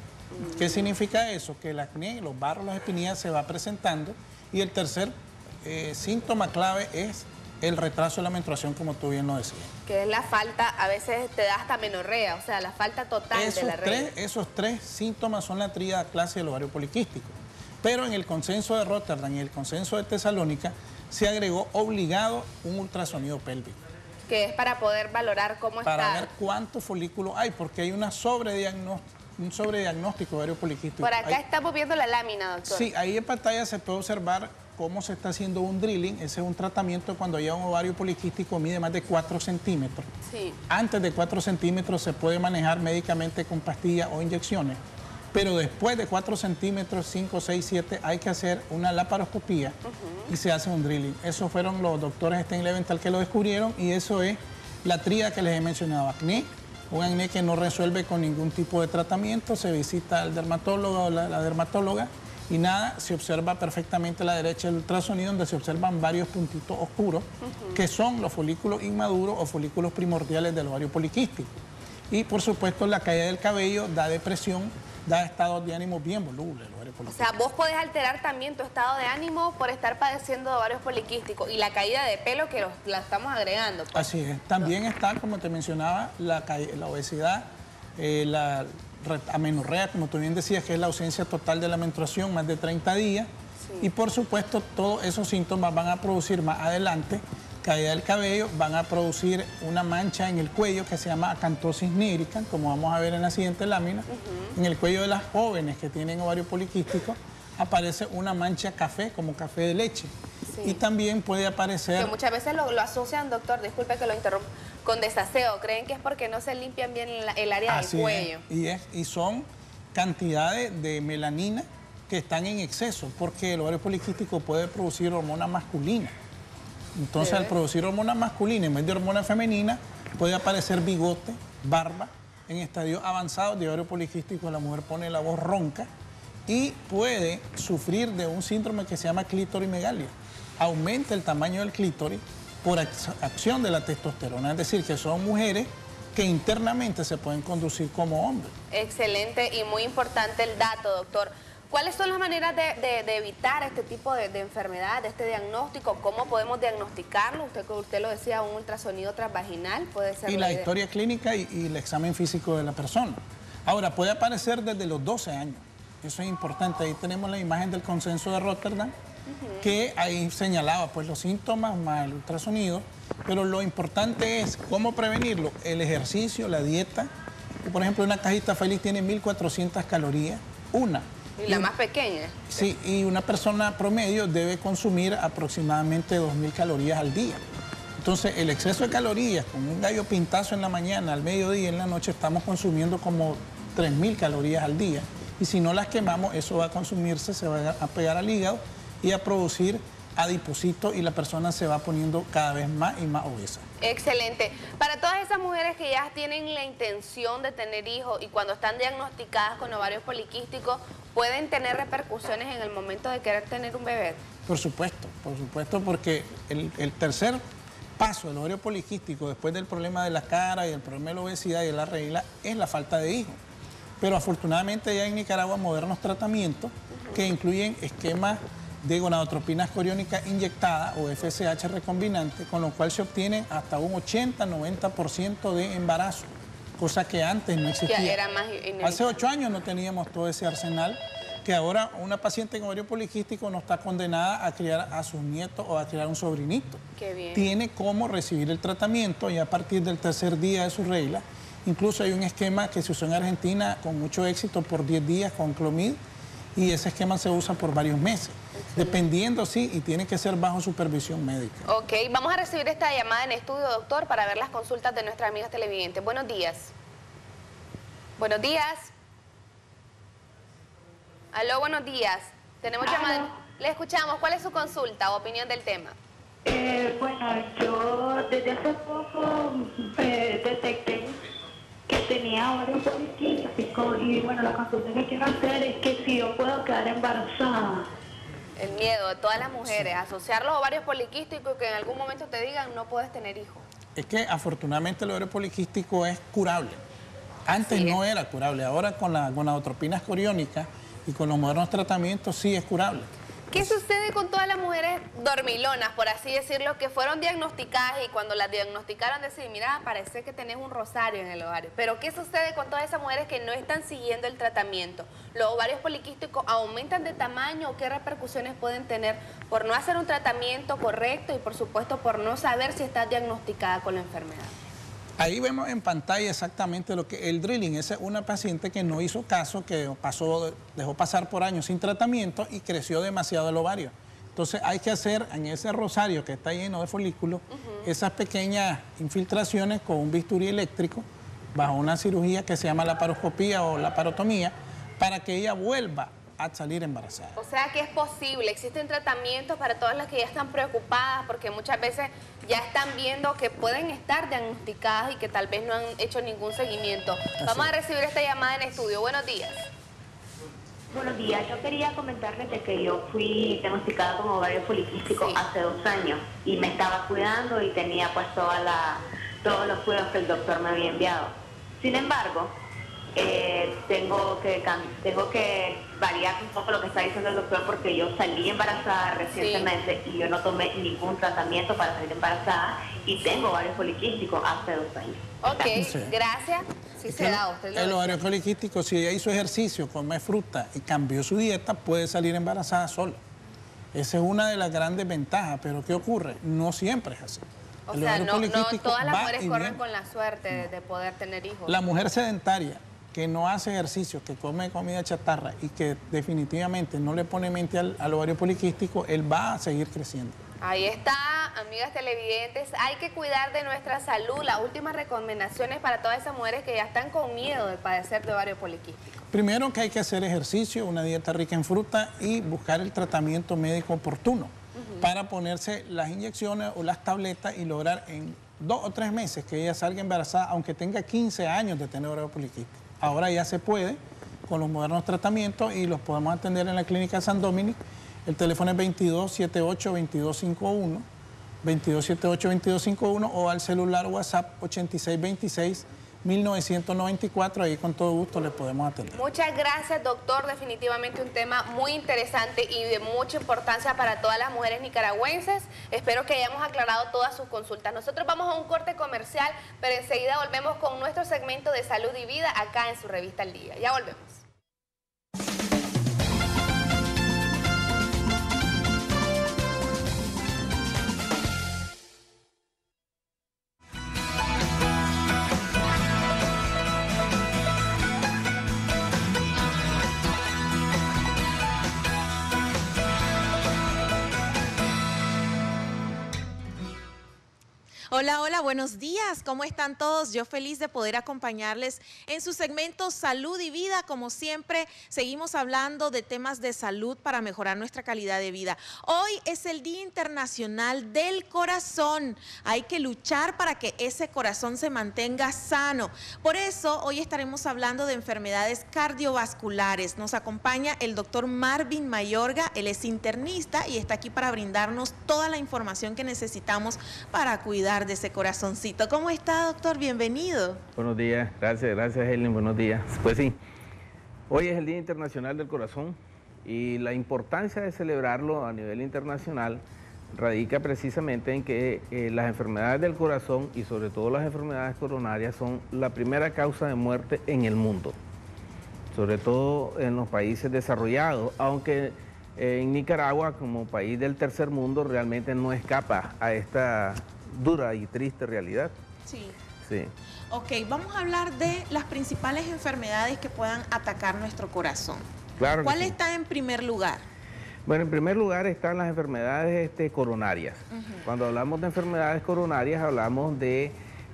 Mm. ¿Qué significa eso? Que el acné, los barros, las espinillas se va presentando. Y el tercer eh, síntoma clave es el retraso de la menstruación, como tú bien lo decías. Que es la falta, a veces te da hasta menorrea, o sea, la falta total esos de la regla. Tres, esos tres síntomas son la tríada clase del ovario poliquístico. Pero en el consenso de Rotterdam y el consenso de Tesalónica se agregó obligado un ultrasonido pélvico. Que es para poder valorar cómo para está. Para ver cuántos folículos hay, porque hay una sobrediagnóstico, un sobrediagnóstico de ovario poliquístico. Por acá hay... estamos viendo la lámina, doctor. Sí, ahí en pantalla se puede observar cómo se está haciendo un drilling. Ese es un tratamiento cuando ya un ovario poliquístico mide más de cuatro centímetros. Sí. Antes de cuatro centímetros se puede manejar médicamente con pastillas o inyecciones. Pero después de cuatro centímetros, cinco, seis, siete, hay que hacer una laparoscopía uh-huh. y se hace un drilling. Esos fueron los doctores Sten Leventhal que lo descubrieron y eso es la tríada que les he mencionado. Acné, un acné que no resuelve con ningún tipo de tratamiento, se visita al dermatólogo o la, la dermatóloga y nada, se observa perfectamente a la derecha el ultrasonido donde se observan varios puntitos oscuros uh-huh. que son los folículos inmaduros o folículos primordiales del ovario poliquístico. Y por supuesto la caída del cabello da depresión, da estados de ánimo bien volubles. O sea, vos podés alterar también tu estado de ánimo por estar padeciendo de ovarios poliquísticos y la caída de pelo que los, la estamos agregando. Pues. Así es. También está, como te mencionaba, la, la obesidad, eh, la amenorrea, como tú bien decías, que es la ausencia total de la menstruación, más de treinta días. Sí. Y por supuesto, todos esos síntomas van a producir más adelante caída del cabello, van a producir una mancha en el cuello que se llama acantosis nigricans, como vamos a ver en la siguiente lámina. Uh-huh. En el cuello de las jóvenes que tienen ovario poliquístico aparece una mancha café, como café de leche. Sí. Y también puede aparecer... Que muchas veces lo, lo asocian, doctor, disculpe que lo interrumpa, con desaseo. Creen que es porque no se limpian bien el, el área Así del cuello. Es. Y, es, y son cantidades de melanina que están en exceso, porque el ovario poliquístico puede producir hormona masculina. Entonces, al producir hormona masculina en vez de hormona femenina, puede aparecer bigote, barba. En estadios avanzados de ovario poliquístico, la mujer pone la voz ronca y puede sufrir de un síndrome que se llama clitorimegalia. Aumenta el tamaño del clítoris por acción de la testosterona. Es decir, que son mujeres que internamente se pueden conducir como hombres. Excelente y muy importante el dato, doctor. ¿Cuáles son las maneras de, de, de evitar este tipo de, de enfermedad, de este diagnóstico? ¿Cómo podemos diagnosticarlo? Usted, usted lo decía, un ultrasonido transvaginal puede ser... Y la historia clínica y, y el examen físico de la persona. Ahora, puede aparecer desde los doce años. Eso es importante. Ahí tenemos la imagen del consenso de Rotterdam, uh-huh. que ahí señalaba pues, los síntomas más el ultrasonido. Pero lo importante es cómo prevenirlo. El ejercicio, la dieta. Por ejemplo, una cajita feliz tiene mil cuatrocientas calorías. Una. Y la más pequeña. Sí, y una persona promedio debe consumir aproximadamente dos mil calorías al día. Entonces, el exceso de calorías, con un gallo pintazo en la mañana, al mediodía y en la noche, estamos consumiendo como tres mil calorías al día. Y si no las quemamos, eso va a consumirse, se va a pegar al hígado y a producir adipocitos y la persona se va poniendo cada vez más y más obesa. Excelente. Para todas esas mujeres que ya tienen la intención de tener hijos y cuando están diagnosticadas con ovarios poliquísticos, ¿pueden tener repercusiones en el momento de querer tener un bebé? Por supuesto, por supuesto, porque el, el tercer paso del ovario poliquístico, después del problema de la cara y el problema de la obesidad y de la regla, es la falta de hijos. Pero afortunadamente ya en Nicaragua modernos tratamientos uh-huh. que incluyen esquemas de gonadotropinas coriónicas inyectadas o F S H recombinante, con lo cual se obtiene hasta un ochenta a noventa por ciento de embarazo, cosa que antes no existía. Que era más Hace ocho años no teníamos todo ese arsenal, que ahora una paciente con ovario poliquístico no está condenada a criar a sus nietos o a criar un sobrinito. Qué bien. Tiene cómo recibir el tratamiento y a partir del tercer día de su regla. Incluso hay un esquema que se usó en Argentina con mucho éxito por diez días con Clomid, y ese esquema se usa por varios meses, dependiendo, sí, y tiene que ser bajo supervisión médica. Ok, vamos a recibir esta llamada en estudio, doctor, para ver las consultas de nuestras amigas televidentes. Buenos días. Buenos días. Aló, buenos días. Tenemos llamada. Le escuchamos. ¿Cuál es su consulta o opinión del tema? Eh, bueno, yo desde hace poco eh, detecté que tenía ovarios poliquísticos y bueno, la consulta que quiero hacer es que si yo puedo quedar embarazada. El miedo de todas las mujeres, asociar los ovarios poliquísticos y que en algún momento te digan no puedes tener hijos. Es que afortunadamente el ovario poliquístico es curable. Antes no era curable, ahora con la gonadotropina coriónica y con los modernos tratamientos sí es curable. ¿Qué sucede con todas las mujeres dormilonas, por así decirlo, que fueron diagnosticadas y cuando las diagnosticaron decían, mira, parece que tenés un rosario en el ovario? Pero ¿qué sucede con todas esas mujeres que no están siguiendo el tratamiento? ¿Los ovarios poliquísticos aumentan de tamaño o qué repercusiones pueden tener por no hacer un tratamiento correcto y por supuesto por no saber si está diagnosticada con la enfermedad? Ahí vemos en pantalla exactamente lo que el drilling. Esa es una paciente que no hizo caso, que pasó, dejó pasar por años sin tratamiento y creció demasiado el ovario. Entonces hay que hacer en ese rosario que está lleno de folículos, uh-huh. esas pequeñas infiltraciones con un bisturí eléctrico bajo una cirugía que se llama laparoscopía o laparotomía para que ella vuelva a salir embarazada. O sea que es posible, existen tratamientos para todas las que ya están preocupadas porque muchas veces ya están viendo que pueden estar diagnosticadas y que tal vez no han hecho ningún seguimiento. Así. Vamos a recibir esta llamada en estudio. Buenos días. Buenos días, yo quería comentarles de que yo fui diagnosticada con ovario poliquístico sí. hace dos años y me estaba cuidando y tenía pues toda la, todos los cuidados que el doctor me había enviado. Sin embargo, Eh, tengo que tengo que variar un poco lo que está diciendo el doctor porque yo salí embarazada recientemente sí. y yo no tomé ningún tratamiento para salir embarazada y tengo ovarios poliquísticos hace dos años. Ok, sí. gracias. Sí se da, usted lo el ovario poliquístico, si ella hizo ejercicio, come fruta y cambió su dieta, puede salir embarazada sola. Esa es una de las grandes ventajas, pero ¿qué ocurre? No siempre es así. O el sea, no, no todas las mujeres corren viene. con la suerte de, de poder tener hijos. La mujer sedentaria que no hace ejercicio, que come comida chatarra y que definitivamente no le pone mente al, al ovario poliquístico, él va a seguir creciendo. Ahí está, amigas televidentes, hay que cuidar de nuestra salud. Las últimas recomendaciones para todas esas mujeres que ya están con miedo de padecer de ovario poliquístico. Primero que hay que hacer ejercicio, una dieta rica en fruta y buscar el tratamiento médico oportuno uh-huh. para ponerse las inyecciones o las tabletas y lograr en dos o tres meses que ella salga embarazada, aunque tenga quince años de tener ovario poliquístico. Ahora ya se puede con los modernos tratamientos y los podemos atender en la clínica San Dominic. El teléfono es veintidós setenta y ocho, veintidós cincuenta y uno, veintidós setenta y ocho, veintidós cincuenta y uno o al celular WhatsApp ochenta y seis veintiséis, mil novecientos noventa y cuatro. Ahí con todo gusto le podemos atender. Muchas gracias, doctor. Definitivamente un tema muy interesante y de mucha importancia para todas las mujeres nicaragüenses. Espero que hayamos aclarado todas sus consultas. Nosotros vamos a un corte comercial, pero enseguida volvemos con nuestro segmento de salud y vida acá en su revista El Día. Ya volvemos. Hola, hola, buenos días. ¿Cómo están todos? Yo feliz de poder acompañarles en su segmento Salud y Vida. Como siempre, seguimos hablando de temas de salud para mejorar nuestra calidad de vida. Hoy es el Día Internacional del Corazón. Hay que luchar para que ese corazón se mantenga sano. Por eso, hoy estaremos hablando de enfermedades cardiovasculares. Nos acompaña el doctor Marvin Mayorga. Él es internista y está aquí para brindarnos toda la información que necesitamos para cuidar de ese corazoncito. ¿Cómo está, doctor? Bienvenido. Buenos días, gracias, gracias, Helen, buenos días. Pues sí, hoy es el Día Internacional del Corazón y la importancia de celebrarlo a nivel internacional radica precisamente en que eh, las enfermedades del corazón y sobre todo las enfermedades coronarias son la primera causa de muerte en el mundo, sobre todo en los países desarrollados, aunque eh, en Nicaragua, como país del tercer mundo, realmente no escapa a esta dura y triste realidad. Sí. Sí. Ok, vamos a hablar de las principales enfermedades que puedan atacar nuestro corazón. Claro que ¿Cuál sí. está en primer lugar? Bueno, en primer lugar están las enfermedades este, coronarias. Uh-huh. Cuando hablamos de enfermedades coronarias hablamos de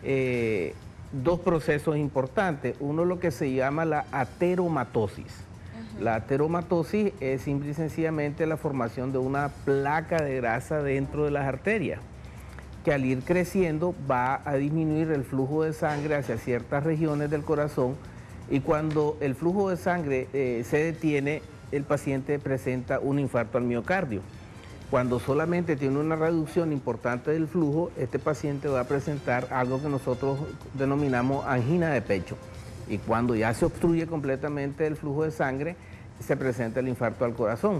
eh, dos procesos importantes. Uno lo que se llama la ateromatosis. Uh-huh. La ateromatosis es simple y sencillamente la formación de una placa de grasa dentro de las arterias, que al ir creciendo va a disminuir el flujo de sangre hacia ciertas regiones del corazón, y cuando el flujo de sangre eh, se detiene, el paciente presenta un infarto al miocardio. Cuando solamente tiene una reducción importante del flujo, este paciente va a presentar algo que nosotros denominamos angina de pecho. Y cuando ya se obstruye completamente el flujo de sangre, se presenta el infarto al corazón.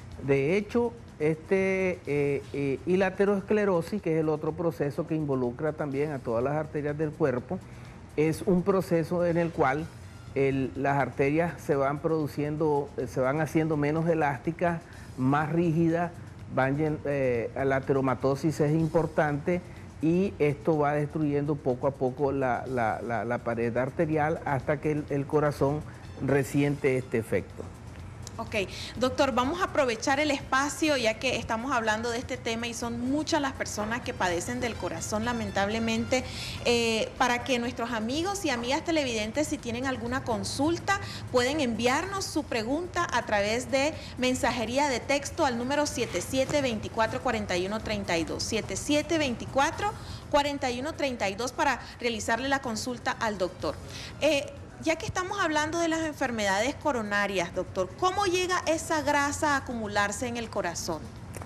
De hecho, este, eh, eh, y la aterosclerosis, que es el otro proceso que involucra también a todas las arterias del cuerpo, es un proceso en el cual el, las arterias se van produciendo, se van haciendo menos elásticas, más rígidas, van, eh, la ateromatosis es importante, y esto va destruyendo poco a poco la, la, la, la pared arterial hasta que el, el corazón resiente este efecto. Ok, doctor, vamos a aprovechar el espacio ya que estamos hablando de este tema y son muchas las personas que padecen del corazón, lamentablemente, eh, para que nuestros amigos y amigas televidentes, si tienen alguna consulta, pueden enviarnos su pregunta a través de mensajería de texto al número siete siete dos cuatro, cuatro uno tres dos, siete siete dos cuatro, cuatro uno tres dos para realizarle la consulta al doctor. Eh, Ya que estamos hablando de las enfermedades coronarias, doctor, ¿cómo llega esa grasa a acumularse en el corazón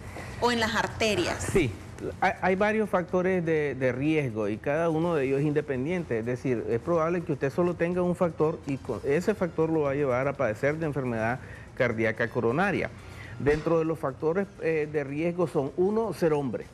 o en las arterias? Sí, hay, hay varios factores de, de riesgo y cada uno de ellos es independiente. Es decir, es probable que usted solo tenga un factor y con ese factor lo va a llevar a padecer de enfermedad cardíaca coronaria. Dentro de los factores eh, de riesgo son, uno, ser hombre.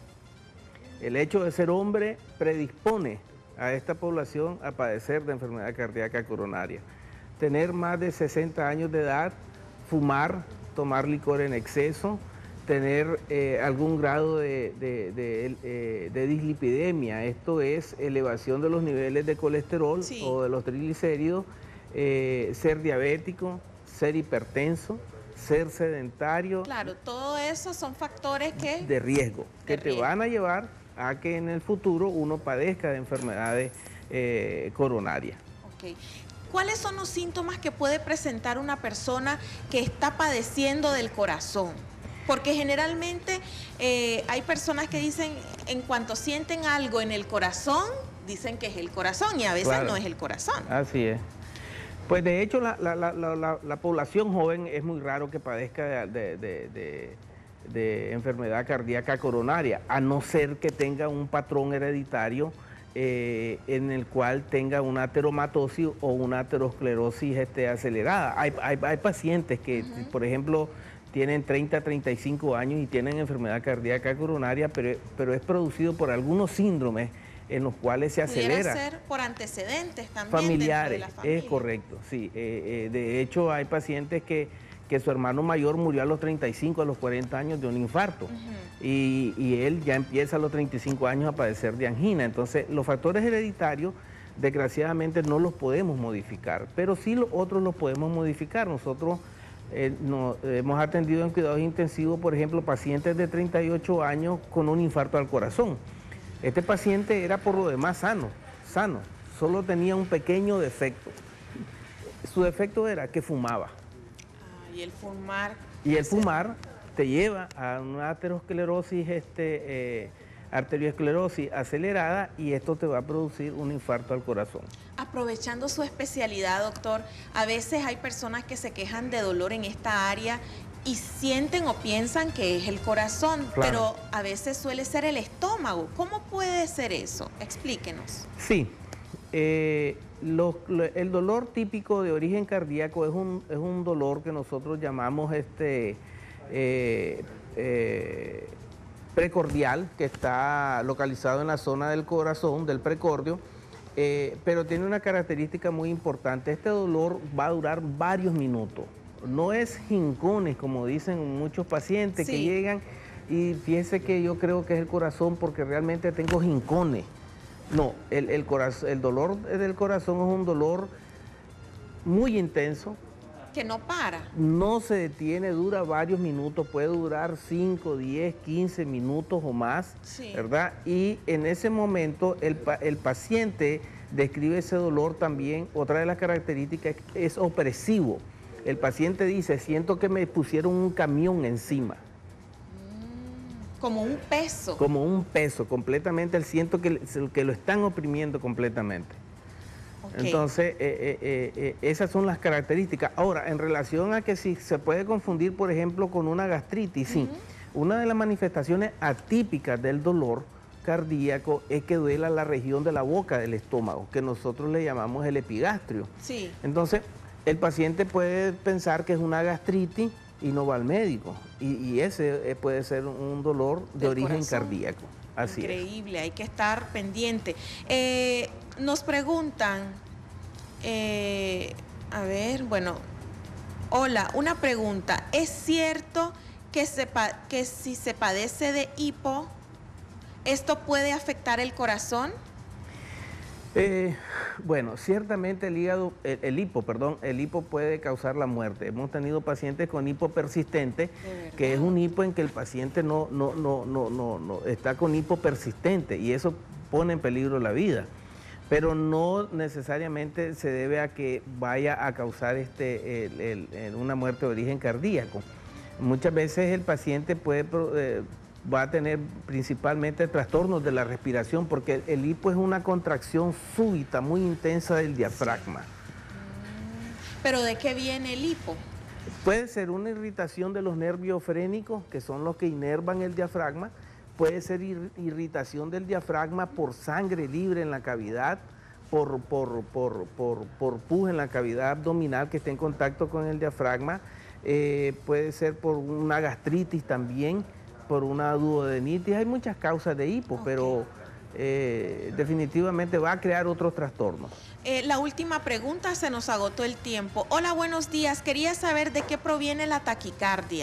El hecho de ser hombre predispone a esta población a padecer de enfermedad cardíaca coronaria. Tener más de sesenta años de edad, fumar, tomar licor en exceso, tener eh, algún grado de, de, de, eh, de dislipidemia, esto es elevación de los niveles de colesterol sí. o de los triglicéridos, eh, ser diabético, ser hipertenso, ser sedentario. Claro, todo eso son factores que... de riesgo, que de te riesgo. van a llevar a que en el futuro uno padezca de enfermedades eh, coronarias. Okay. ¿Cuáles son los síntomas que puede presentar una persona que está padeciendo del corazón? Porque generalmente eh, hay personas que dicen, en cuanto sienten algo en el corazón, dicen que es el corazón y a veces Claro. no es el corazón. Así es. Pues de hecho la, la, la, la, la población joven es muy raro que padezca de, de, de, de de enfermedad cardíaca coronaria, a no ser que tenga un patrón hereditario eh, en el cual tenga una ateromatosis o una aterosclerosis este, acelerada. Hay, hay, hay pacientes que, uh-huh. por ejemplo, tienen treinta, treinta y cinco años y tienen enfermedad cardíaca coronaria, pero, pero es producido por algunos síndromes en los cuales se acelera. Pudiera ser por antecedentes también Familiares, dentro de la familia. es correcto, sí. Eh, eh, de hecho, hay pacientes que que su hermano mayor murió a los treinta y cinco, a los cuarenta años de un infarto. Uh-huh. y, y él ya empieza a los treinta y cinco años a padecer de angina. Entonces, los factores hereditarios, desgraciadamente, no los podemos modificar, pero sí los otros los podemos modificar. Nosotros eh, no, hemos atendido en cuidados intensivos, por ejemplo, pacientes de treinta y ocho años con un infarto al corazón. Este paciente era por lo demás sano, sano, solo tenía un pequeño defecto. Su defecto era que fumaba. Y el fumar. Y el fumar te lleva a una aterosclerosis, este, eh, arteriosclerosis acelerada, y esto te va a producir un infarto al corazón. Aprovechando su especialidad, doctor, a veces hay personas que se quejan de dolor en esta área y sienten o piensan que es el corazón, claro. pero a veces suele ser el estómago. ¿Cómo puede ser eso? Explíquenos. Sí. Eh, Lo, lo, el dolor típico de origen cardíaco es un, es un dolor que nosotros llamamos este, eh, eh, precordial, que está localizado en la zona del corazón, del precordio, eh, pero tiene una característica muy importante. Este dolor va a durar varios minutos. No es jincones, como dicen muchos pacientes sí. que llegan y fíjense que yo creo que es el corazón porque realmente tengo jincones. No, el, el, corazón, el dolor del corazón es un dolor muy intenso, que no para. No se detiene, dura varios minutos, puede durar cinco, diez, quince minutos o más, Sí. ¿verdad? Y en ese momento el, pa- el paciente describe ese dolor también. Otra de las características es opresivo. El paciente dice, siento que me pusieron un camión encima. Como un peso. Como un peso, completamente, él siento que, que lo están oprimiendo completamente. Ok. Entonces, eh, eh, eh, eh, esas son las características. Ahora, en relación a que si se puede confundir, por ejemplo, con una gastritis, sí. Una de las manifestaciones atípicas del dolor cardíaco es que duela la región de la boca del estómago, que nosotros le llamamos el epigastrio. Sí. Entonces, el paciente puede pensar que es una gastritis y no va al médico. Y, y ese eh, puede ser un dolor de Del origen corazón. cardíaco. Así es. Increíble, hay que estar pendiente. Eh, nos preguntan, eh, a ver, bueno, hola, una pregunta. ¿Es cierto que, se pa- que si se padece de hipo, esto puede afectar el corazón? Eh, bueno, ciertamente el hígado, el, el hipo, perdón, el hipo puede causar la muerte. Hemos tenido pacientes con hipo persistente, que es un hipo en que el paciente no, no, no, no, no, no está con hipo persistente y eso pone en peligro la vida. Pero no necesariamente se debe a que vaya a causar este, el- el- el- una muerte de origen cardíaco. Muchas veces el paciente puede pro- eh, va a tener principalmente trastornos de la respiración, porque el hipo es una contracción súbita, muy intensa del diafragma. ¿Pero de qué viene el hipo? Puede ser una irritación de los nervios frénicos, que son los que inervan el diafragma. Puede ser ir- irritación del diafragma por sangre libre en la cavidad, por, por, por, por, por pus en la cavidad abdominal que esté en contacto con el diafragma. Eh, puede ser por una gastritis también, por una duodenitis. Hay muchas causas de hipo, pero eh, definitivamente va a crear otros trastornos. Eh, la última pregunta, se nos agotó el tiempo. Hola, buenos días. Quería saber de qué proviene la taquicardia.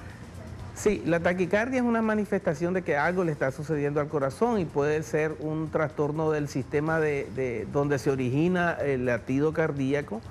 Sí, la taquicardia es una manifestación de que algo le está sucediendo al corazón y puede ser un trastorno del sistema de, de donde se origina el latido cardíaco.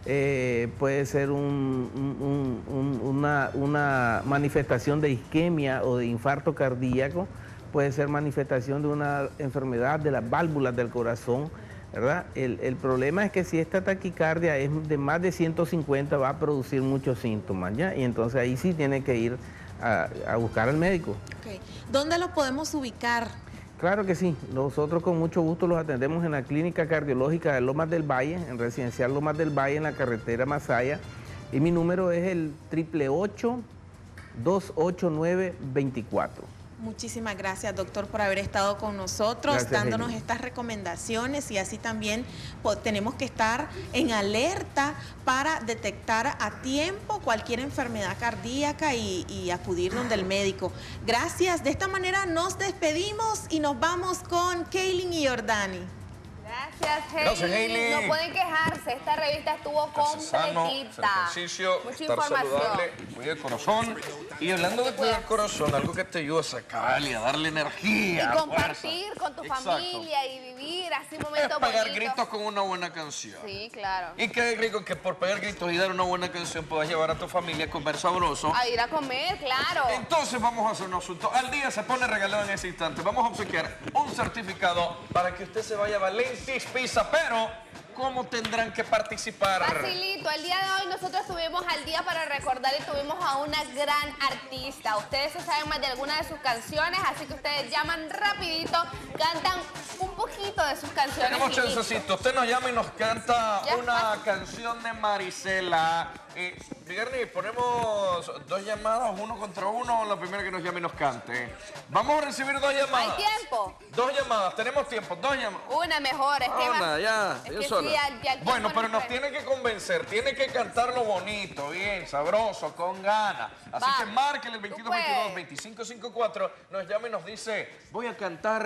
Eh, puede ser un- un- un- una, una manifestación de isquemia o de infarto cardíaco, puede ser manifestación de una enfermedad de las válvulas del corazón, ¿verdad? El, el problema es que si esta taquicardia es de más de ciento cincuenta va a producir muchos síntomas, ¿ya? Y entonces ahí sí tiene que ir a, a buscar al médico. Ok. ¿Dónde lo podemos ubicar? Claro que sí, nosotros con mucho gusto los atendemos en la Clínica Cardiológica de Lomas del Valle, en Residencial Lomas del Valle, en la carretera Masaya, y mi número es el ocho ocho ocho, dos ocho nueve, dos cuatro. Muchísimas gracias, doctor, por haber estado con nosotros, Gracias, dándonos Heidi. estas recomendaciones, y así también po- tenemos que estar en alerta para detectar a tiempo cualquier enfermedad cardíaca y, y acudir donde el médico. Gracias. De esta manera nos despedimos y nos vamos con Kaylin y Jordani. Gracias, Hailey. Gracias, Hailey. No pueden quejarse, esta revista estuvo Sano, completita. ejercicio, Mucha estar información. saludable, cuida el corazón. Y hablando de cuidar el corazón, algo que te ayuda a sacarle, a darle Y energía, compartir fuerza. con tu Exacto. familia y vivir así Es momentos pegar bonitos. gritos con una buena canción. Sí, claro. Y qué rico que por pegar gritos y dar una buena canción puedas llevar a tu familia a comer sabroso. A ir a comer, claro. Entonces vamos a hacer un asunto. Al día se pone regalado en ese instante. Vamos a obsequiar un certificado para que usted se vaya a Valentis Pizza. Pero, ¿cómo tendrán que participar? Facilito, el día de hoy nosotros estuvimos al día para recordar y tuvimos a una gran artista. Ustedes se saben más de alguna de sus canciones, así que ustedes llaman rapidito, cantan un poquito de sus canciones. Tenemos y listo. chancecito. Usted nos llama y nos canta Ya, una fácil. canción de Marisela. Eh, Vigarni, ponemos dos llamadas, uno contra uno, la primera que nos llame y nos cante. Vamos a recibir dos llamadas. ¿Hay tiempo? Dos llamadas, tenemos tiempo, dos llamadas. Una mejor, es que Una, más- ya, es yo que sola. sí, al- ya el Bueno, tiempo pero no nos espera. tiene que convencer, tiene que cantarlo bonito, bien, sabroso, con ganas. Así Va. que márquele el veintidós puedes. veintidós veinticinco cincuenta y cuatro, nos llama y nos dice, voy a cantar...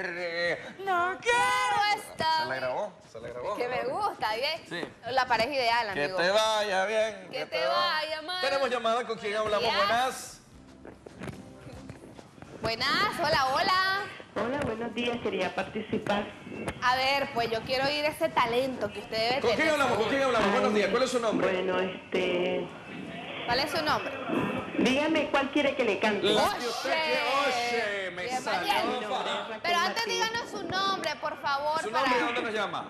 eh, No quiero estar. ¿Se la grabó? ¿Se la grabó? Que me gusta, ¿bien? Sí. La pareja ideal, Que amigo. te vaya bien. Que te vaya mal. Tenemos llamada, ¿con quién hablamos? Ya. Buenas. Buenas, hola, hola. Hola, buenos días, quería participar. A ver, pues yo quiero oír ese talento que usted debe ¿Con quién tener. hablamos? ¿Con quién hablamos? Buenos días. ¿Cuál es su nombre? Bueno, este... ¿Cuál es su nombre? Dígame cuál quiere que le cante. La que usted quiere. Oye, me Bien, salió. Mariel. Pero antes díganos su nombre, por favor. ¿Su para... nombre de dónde nos llama?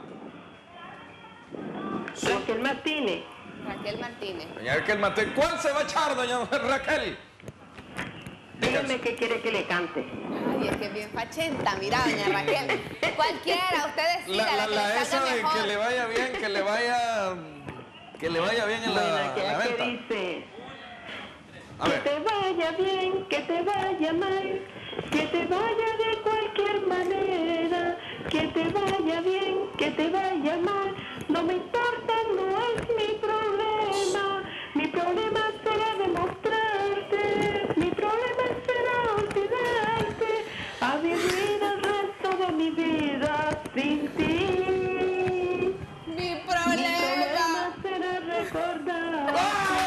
Raquel Martínez. Raquel Martínez. Doña Raquel Martínez. ¿Cuál se va a echar, doña Raquel? Dígame qué quiere que le cante. Ay, es que es bien fachenta, mira, doña Raquel. Cualquiera, usted decida, La, la, la que la le esa salga de mejor. que le vaya bien, que le vaya... Que le vaya bien en la, Bueno, en la aquella venta. que dice... A Que ver. te vaya bien, que te vaya mal, que te vaya de cualquier manera, que te vaya bien, que te vaya mal, no me importa, no es mi problema, mi problema será demostrarte, mi problema será olvidarte, a vivir el resto de mi vida sin ti. Mi Mi problema. problema será recordar.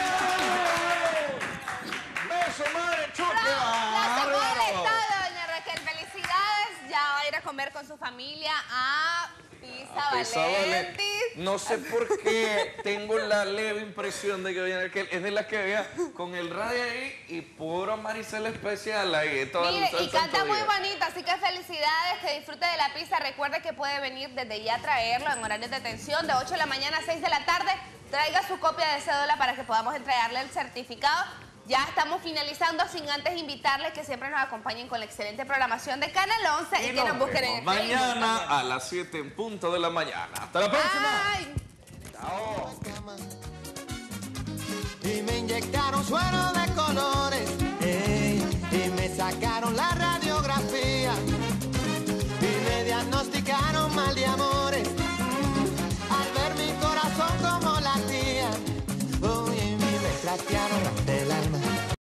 ¡Beso, madre, chuta! La sacó del ¡Bárbaro! estado, doña Raquel. Felicidades. Ya va a ir a comer con su familia a Pizza Pizza Valentis. Valentis. No sé por qué tengo la leve impresión de que doña Raquel es de las que vea con el radio ahí y puro Maricel especial ahí. Toda Mire, todo el y canta santo muy día. bonito, así que felicidades, que disfrute de la pizza. Recuerde que puede venir desde ya a traerlo en horarios de atención de ocho de la mañana a seis de la tarde. Traiga su copia de cédula para que podamos entregarle el certificado. Ya estamos finalizando, sin antes invitarles que siempre nos acompañen con la excelente programación de Canal once y, Y que nos nos busquen vemos en mañana a las siete en punto de la mañana. Hasta la próxima. Ay. Chao. Y me inyectaron suero de color.